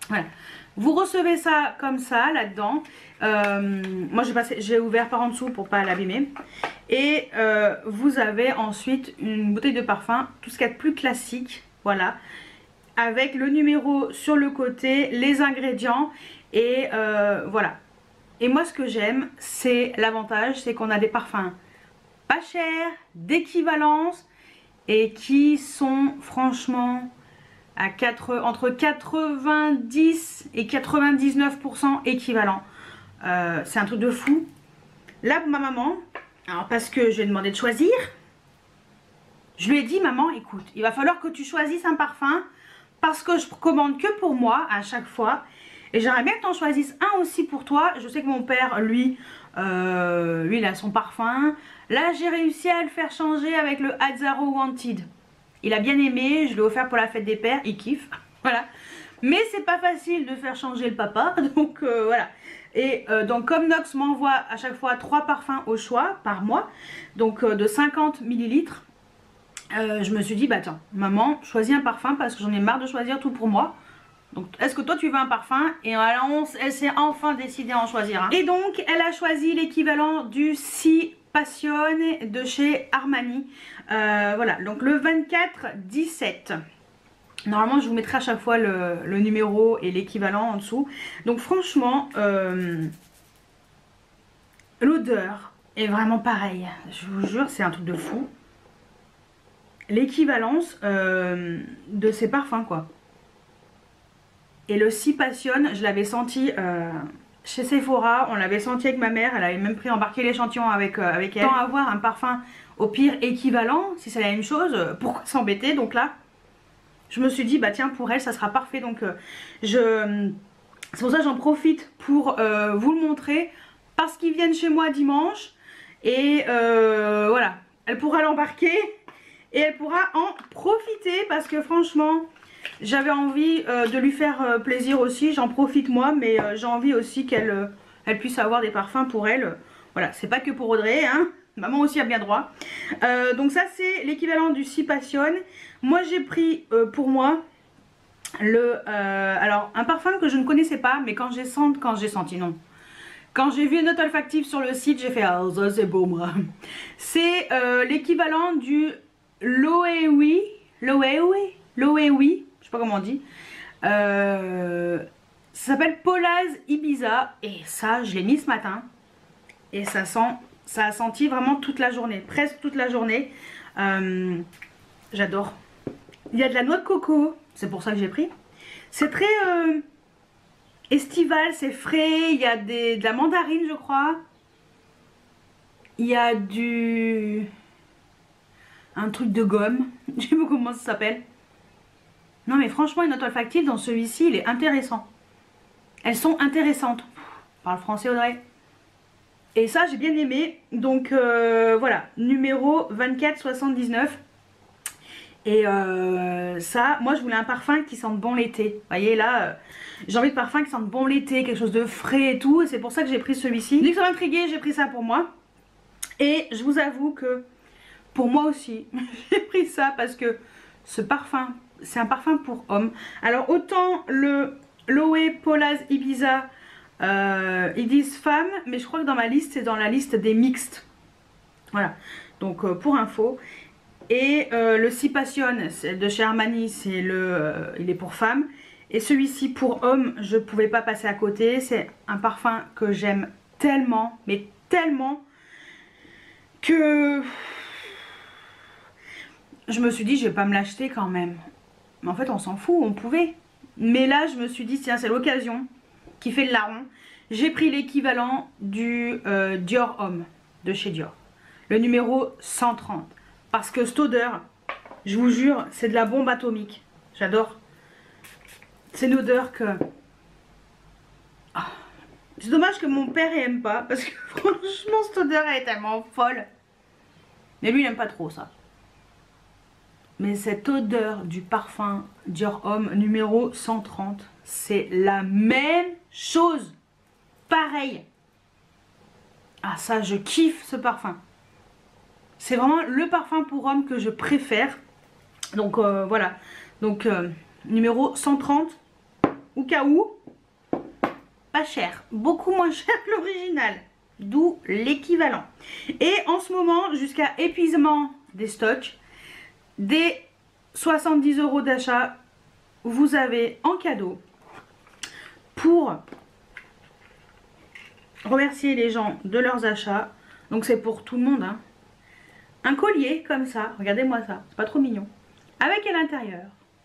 Voilà. Vous recevez ça comme ça, là-dedans. Euh, moi, j'ai ouvert par en dessous pour pas l'abîmer. Et euh, vous avez ensuite une bouteille de parfum, tout ce qu'il y a de plus classique. Voilà. Avec le numéro sur le côté, les ingrédients. Et euh, voilà. Et moi, ce que j'aime, c'est l'avantage, c'est qu'on a des parfums pas chers, d'équivalence. Et qui sont franchement... à quatre, entre quatre-vingt-dix et quatre-vingt-dix-neuf pour cent équivalent. Euh, c'est un truc de fou. Là pour ma maman, alors parce que je lui ai demandé de choisir, je lui ai dit maman écoute, il va falloir que tu choisisses un parfum parce que je commande que pour moi à chaque fois et j'aimerais bien que tu en choisisses un aussi pour toi. Je sais que mon père lui, euh, lui il a son parfum. Là j'ai réussi à le faire changer avec le Azzaro Wanted. Il a bien aimé, je l'ai offert pour la fête des pères, il kiffe, voilà. Mais c'est pas facile de faire changer le papa, donc euh, voilà. Et euh, donc comme Nox m'envoie à chaque fois trois parfums au choix par mois, donc euh, de cinquante millilitres, euh, je me suis dit, bah attends, maman, choisis un parfum parce que j'en ai marre de choisir tout pour moi. Donc est-ce que toi tu veux un parfum? Et elle, elle s'est enfin décidée à en choisir un. Et donc elle a choisi l'équivalent du Si Passione de chez Armani. Euh, voilà, donc le vingt-quatre dix-sept. Normalement je vous mettrai à chaque fois le, le numéro et l'équivalent en dessous. Donc franchement, euh, l'odeur est vraiment pareille. Je vous jure, c'est un truc de fou. L'équivalence euh, de ces parfums quoi. Et le Si Passionne, je l'avais senti euh, chez Sephora, on l'avait senti avec ma mère, elle avait même pris embarqué l'échantillon avec, euh, avec elle. Tant avoir un parfum au pire équivalent, si c'est la même chose, pourquoi s'embêter? Donc là, je me suis dit, bah tiens, pour elle, ça sera parfait. Donc euh, je, c'est pour ça que j'en profite pour euh, vous le montrer, parce qu'ils viennent chez moi dimanche. Et euh, voilà, elle pourra l'embarquer et elle pourra en profiter, parce que franchement... j'avais envie euh, de lui faire euh, plaisir aussi, j'en profite moi, mais euh, j'ai envie aussi qu'elle euh, elle puisse avoir des parfums pour elle. Voilà, c'est pas que pour Audrey, hein. Maman aussi a bien droit. Euh, donc ça c'est l'équivalent du Si Passionne. Moi j'ai pris euh, pour moi le, euh, alors un parfum que je ne connaissais pas, mais quand j'ai senti, quand j'ai senti non. Quand j'ai vu une note olfactive sur le site, j'ai fait ah ça c'est beau moi. C'est euh, l'équivalent du Loewe, Loewe, Loewe. Je sais pas comment on dit. Euh, ça s'appelle Polaz Ibiza. Et ça, je l'ai mis ce matin. Et ça sent, ça a senti vraiment toute la journée. Presque toute la journée. Euh, J'adore. Il y a de la noix de coco. C'est pour ça que j'ai pris. C'est très euh, estival. C'est frais. Il y a des, de la mandarine, je crois. Il y a du... un truc de gomme. Je sais pas comment ça s'appelle. Non mais franchement, une note olfactive dans celui-ci, il est intéressant. Elles sont intéressantes. Parle français Audrey. Et ça j'ai bien aimé. Donc euh, voilà, numéro vingt-quatre soixante-dix-neuf. Et euh, ça, moi je voulais un parfum qui sente bon l'été. Vous voyez là, euh, j'ai envie de parfum qui sente bon l'été, quelque chose de frais et tout. Et c'est pour ça que j'ai pris celui-ci. Dès que ça m'a intriguée, j'ai pris ça pour moi. Et je vous avoue que pour moi aussi, j'ai pris ça parce que ce parfum... c'est un parfum pour homme. Alors autant le Loewe Polaz Ibiza, euh, ils disent femme, mais je crois que dans ma liste, c'est dans la liste des mixtes. Voilà, donc euh, pour info. Et euh, le Si Passionne de chez Armani, c'est le, euh, il est pour femme. Et celui-ci pour homme, je ne pouvais pas passer à côté. C'est un parfum que j'aime tellement, mais tellement, que je me suis dit, je vais pas me l'acheter quand même. Mais en fait on s'en fout, on pouvait. Mais là je me suis dit tiens c'est l'occasion qui fait le larron. J'ai pris l'équivalent du euh, Dior Homme de chez Dior. Le numéro cent trente. Parce que cette odeur, je vous jure, c'est de la bombe atomique. J'adore. C'est une odeur que... Ah. C'est dommage que mon père aime pas. Parce que franchement cette odeur est tellement folle. Mais lui il aime pas trop ça. Mais cette odeur du parfum Dior Homme numéro cent trente, c'est la même chose. Pareil. Ah ça, je kiffe ce parfum. C'est vraiment le parfum pour homme que je préfère. Donc euh, voilà. Donc euh, numéro cent trente. au cas où, pas cher, beaucoup moins cher que l'original, d'où l'équivalent. Et en ce moment, jusqu'à épuisement des stocks, des soixante-dix euros d'achat, vous avez en cadeau pour remercier les gens de leurs achats. Donc c'est pour tout le monde, hein. Un collier comme ça, regardez-moi ça, c'est pas trop mignon. Avec à l'intérieur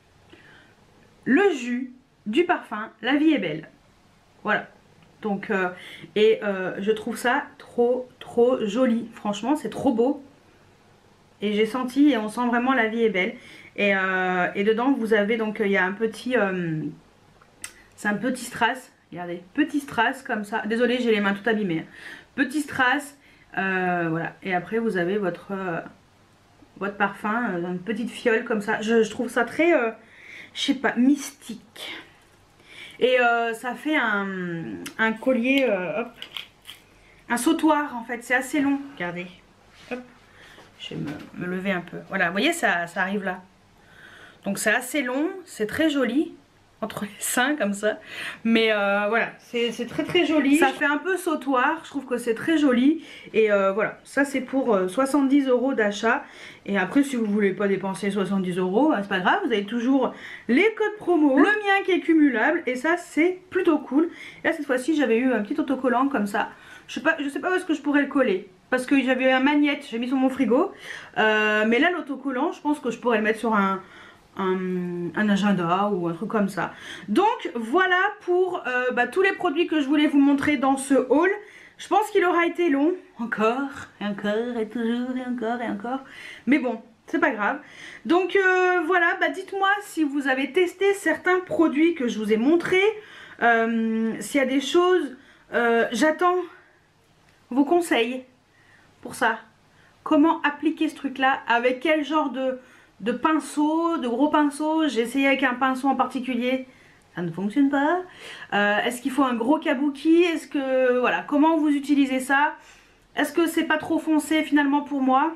le jus du parfum La Vie est Belle. Voilà. Donc euh, et euh, je trouve ça trop trop joli. Franchement c'est trop beau. Et j'ai senti et on sent vraiment La Vie est Belle. Et, euh, et dedans vous avez donc il y a un petit euh, c'est un petit strass. Regardez, petit strass comme ça. Désolée, j'ai les mains tout abîmées. Petit strass. Euh, voilà, et après vous avez votre euh, votre parfum euh, dans une petite fiole comme ça. Je, je trouve ça très euh, je sais pas, mystique. Et euh, ça fait un, un collier euh, hop, un sautoir en fait, c'est assez long. Regardez, hop, je vais me, me lever un peu. Voilà, vous voyez, ça, ça arrive là. Donc c'est assez long, c'est très joli entre les seins comme ça, mais euh, voilà, c'est très très joli. Ça fait un peu sautoir, je trouve que c'est très joli. Et euh, voilà, ça c'est pour euh, soixante-dix euros d'achat. Et après, si vous voulez pas dépenser soixante-dix euros, c'est pas grave, vous avez toujours les codes promo, le mien qui est cumulable, et ça c'est plutôt cool. Et là cette fois-ci j'avais eu un petit autocollant comme ça, je sais pas, je sais pas où est-ce que je pourrais le coller, parce que j'avais un magnète, j'ai mis sur mon frigo, euh, mais là l'autocollant, je pense que je pourrais le mettre sur un Un, un agenda ou un truc comme ça. Donc voilà pour euh, bah, tous les produits que je voulais vous montrer dans ce haul. Je pense qu'il aura été long, encore, et encore, et toujours, et encore, et encore. Mais bon, c'est pas grave. Donc euh, voilà, bah, dites-moi si vous avez testé certains produits que je vous ai montrés. Euh, S'il y a des choses, euh, j'attends vos conseils pour ça. Comment appliquer ce truc-là, avec quel genre de... de pinceau, de gros pinceaux. J'ai essayé avec un pinceau en particulier, ça ne fonctionne pas. Euh, Est-ce qu'il faut un gros kabuki? Est-ce que, voilà, comment vous utilisez ça? Est-ce que c'est pas trop foncé finalement pour moi?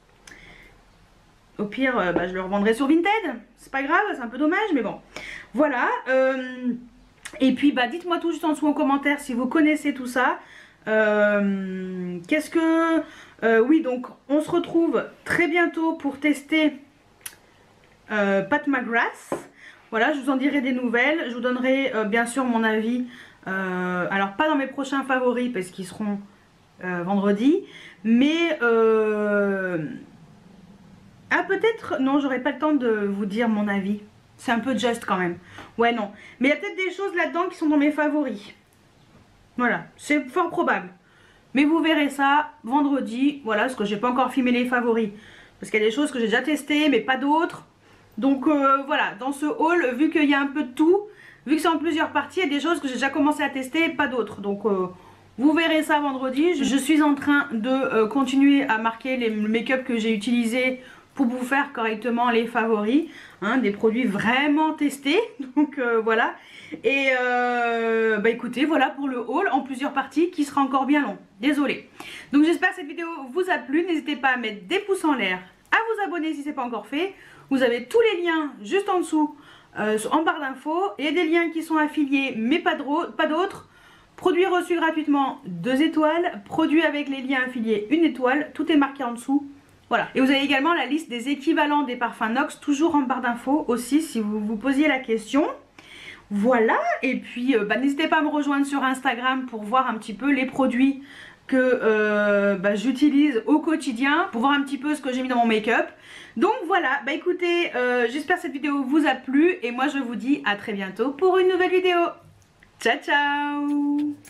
Au pire, euh, bah, je le revendrai sur Vinted. C'est pas grave, c'est un peu dommage, mais bon. Voilà. Euh, et puis, bah, dites-moi tout juste en dessous en commentaire si vous connaissez tout ça. Euh, Qu'est-ce que... Euh, oui, donc, on se retrouve très bientôt pour tester... Euh, Pat McGrath. Voilà, je vous en dirai des nouvelles. Je vous donnerai euh, bien sûr mon avis. Euh, alors pas dans mes prochains favoris parce qu'ils seront euh, vendredi. Mais euh... ah peut-être, non j'aurai pas le temps de vous dire mon avis. C'est un peu juste quand même. Ouais non. Mais il y a peut-être des choses là-dedans qui sont dans mes favoris. Voilà, c'est fort probable. Mais vous verrez ça vendredi. Voilà, parce que j'ai pas encore filmé les favoris. Parce qu'il y a des choses que j'ai déjà testées mais pas d'autres. Donc euh, voilà, dans ce haul, vu qu'il y a un peu de tout, vu que c'est en plusieurs parties, il y a des choses que j'ai déjà commencé à tester, pas d'autres. Donc euh, vous verrez ça vendredi. Je, je suis en train de euh, continuer à marquer les make-up que j'ai utilisés pour vous faire correctement les favoris. Hein, des produits vraiment testés. Donc euh, voilà. Et euh, bah écoutez, voilà pour le haul en plusieurs parties qui sera encore bien long. Désolée. Donc j'espère que cette vidéo vous a plu. N'hésitez pas à mettre des pouces en l'air, à vous abonner si ce n'est pas encore fait. Vous avez tous les liens juste en dessous, euh, en barre d'infos. Il y a des liens qui sont affiliés, mais pas d'autres. Produits reçus gratuitement, deux étoiles. Produits avec les liens affiliés, une étoile. Tout est marqué en dessous. Voilà. Et vous avez également la liste des équivalents des parfums Nox, toujours en barre d'infos aussi, si vous vous posiez la question. Voilà. Et puis, euh, bah, n'hésitez pas à me rejoindre sur Instagram pour voir un petit peu les produits que euh, bah, j'utilise au quotidien, pour voir un petit peu ce que j'ai mis dans mon make-up. Donc voilà, bah écoutez, euh, j'espère que cette vidéo vous a plu et moi je vous dis à très bientôt pour une nouvelle vidéo. Ciao ciao.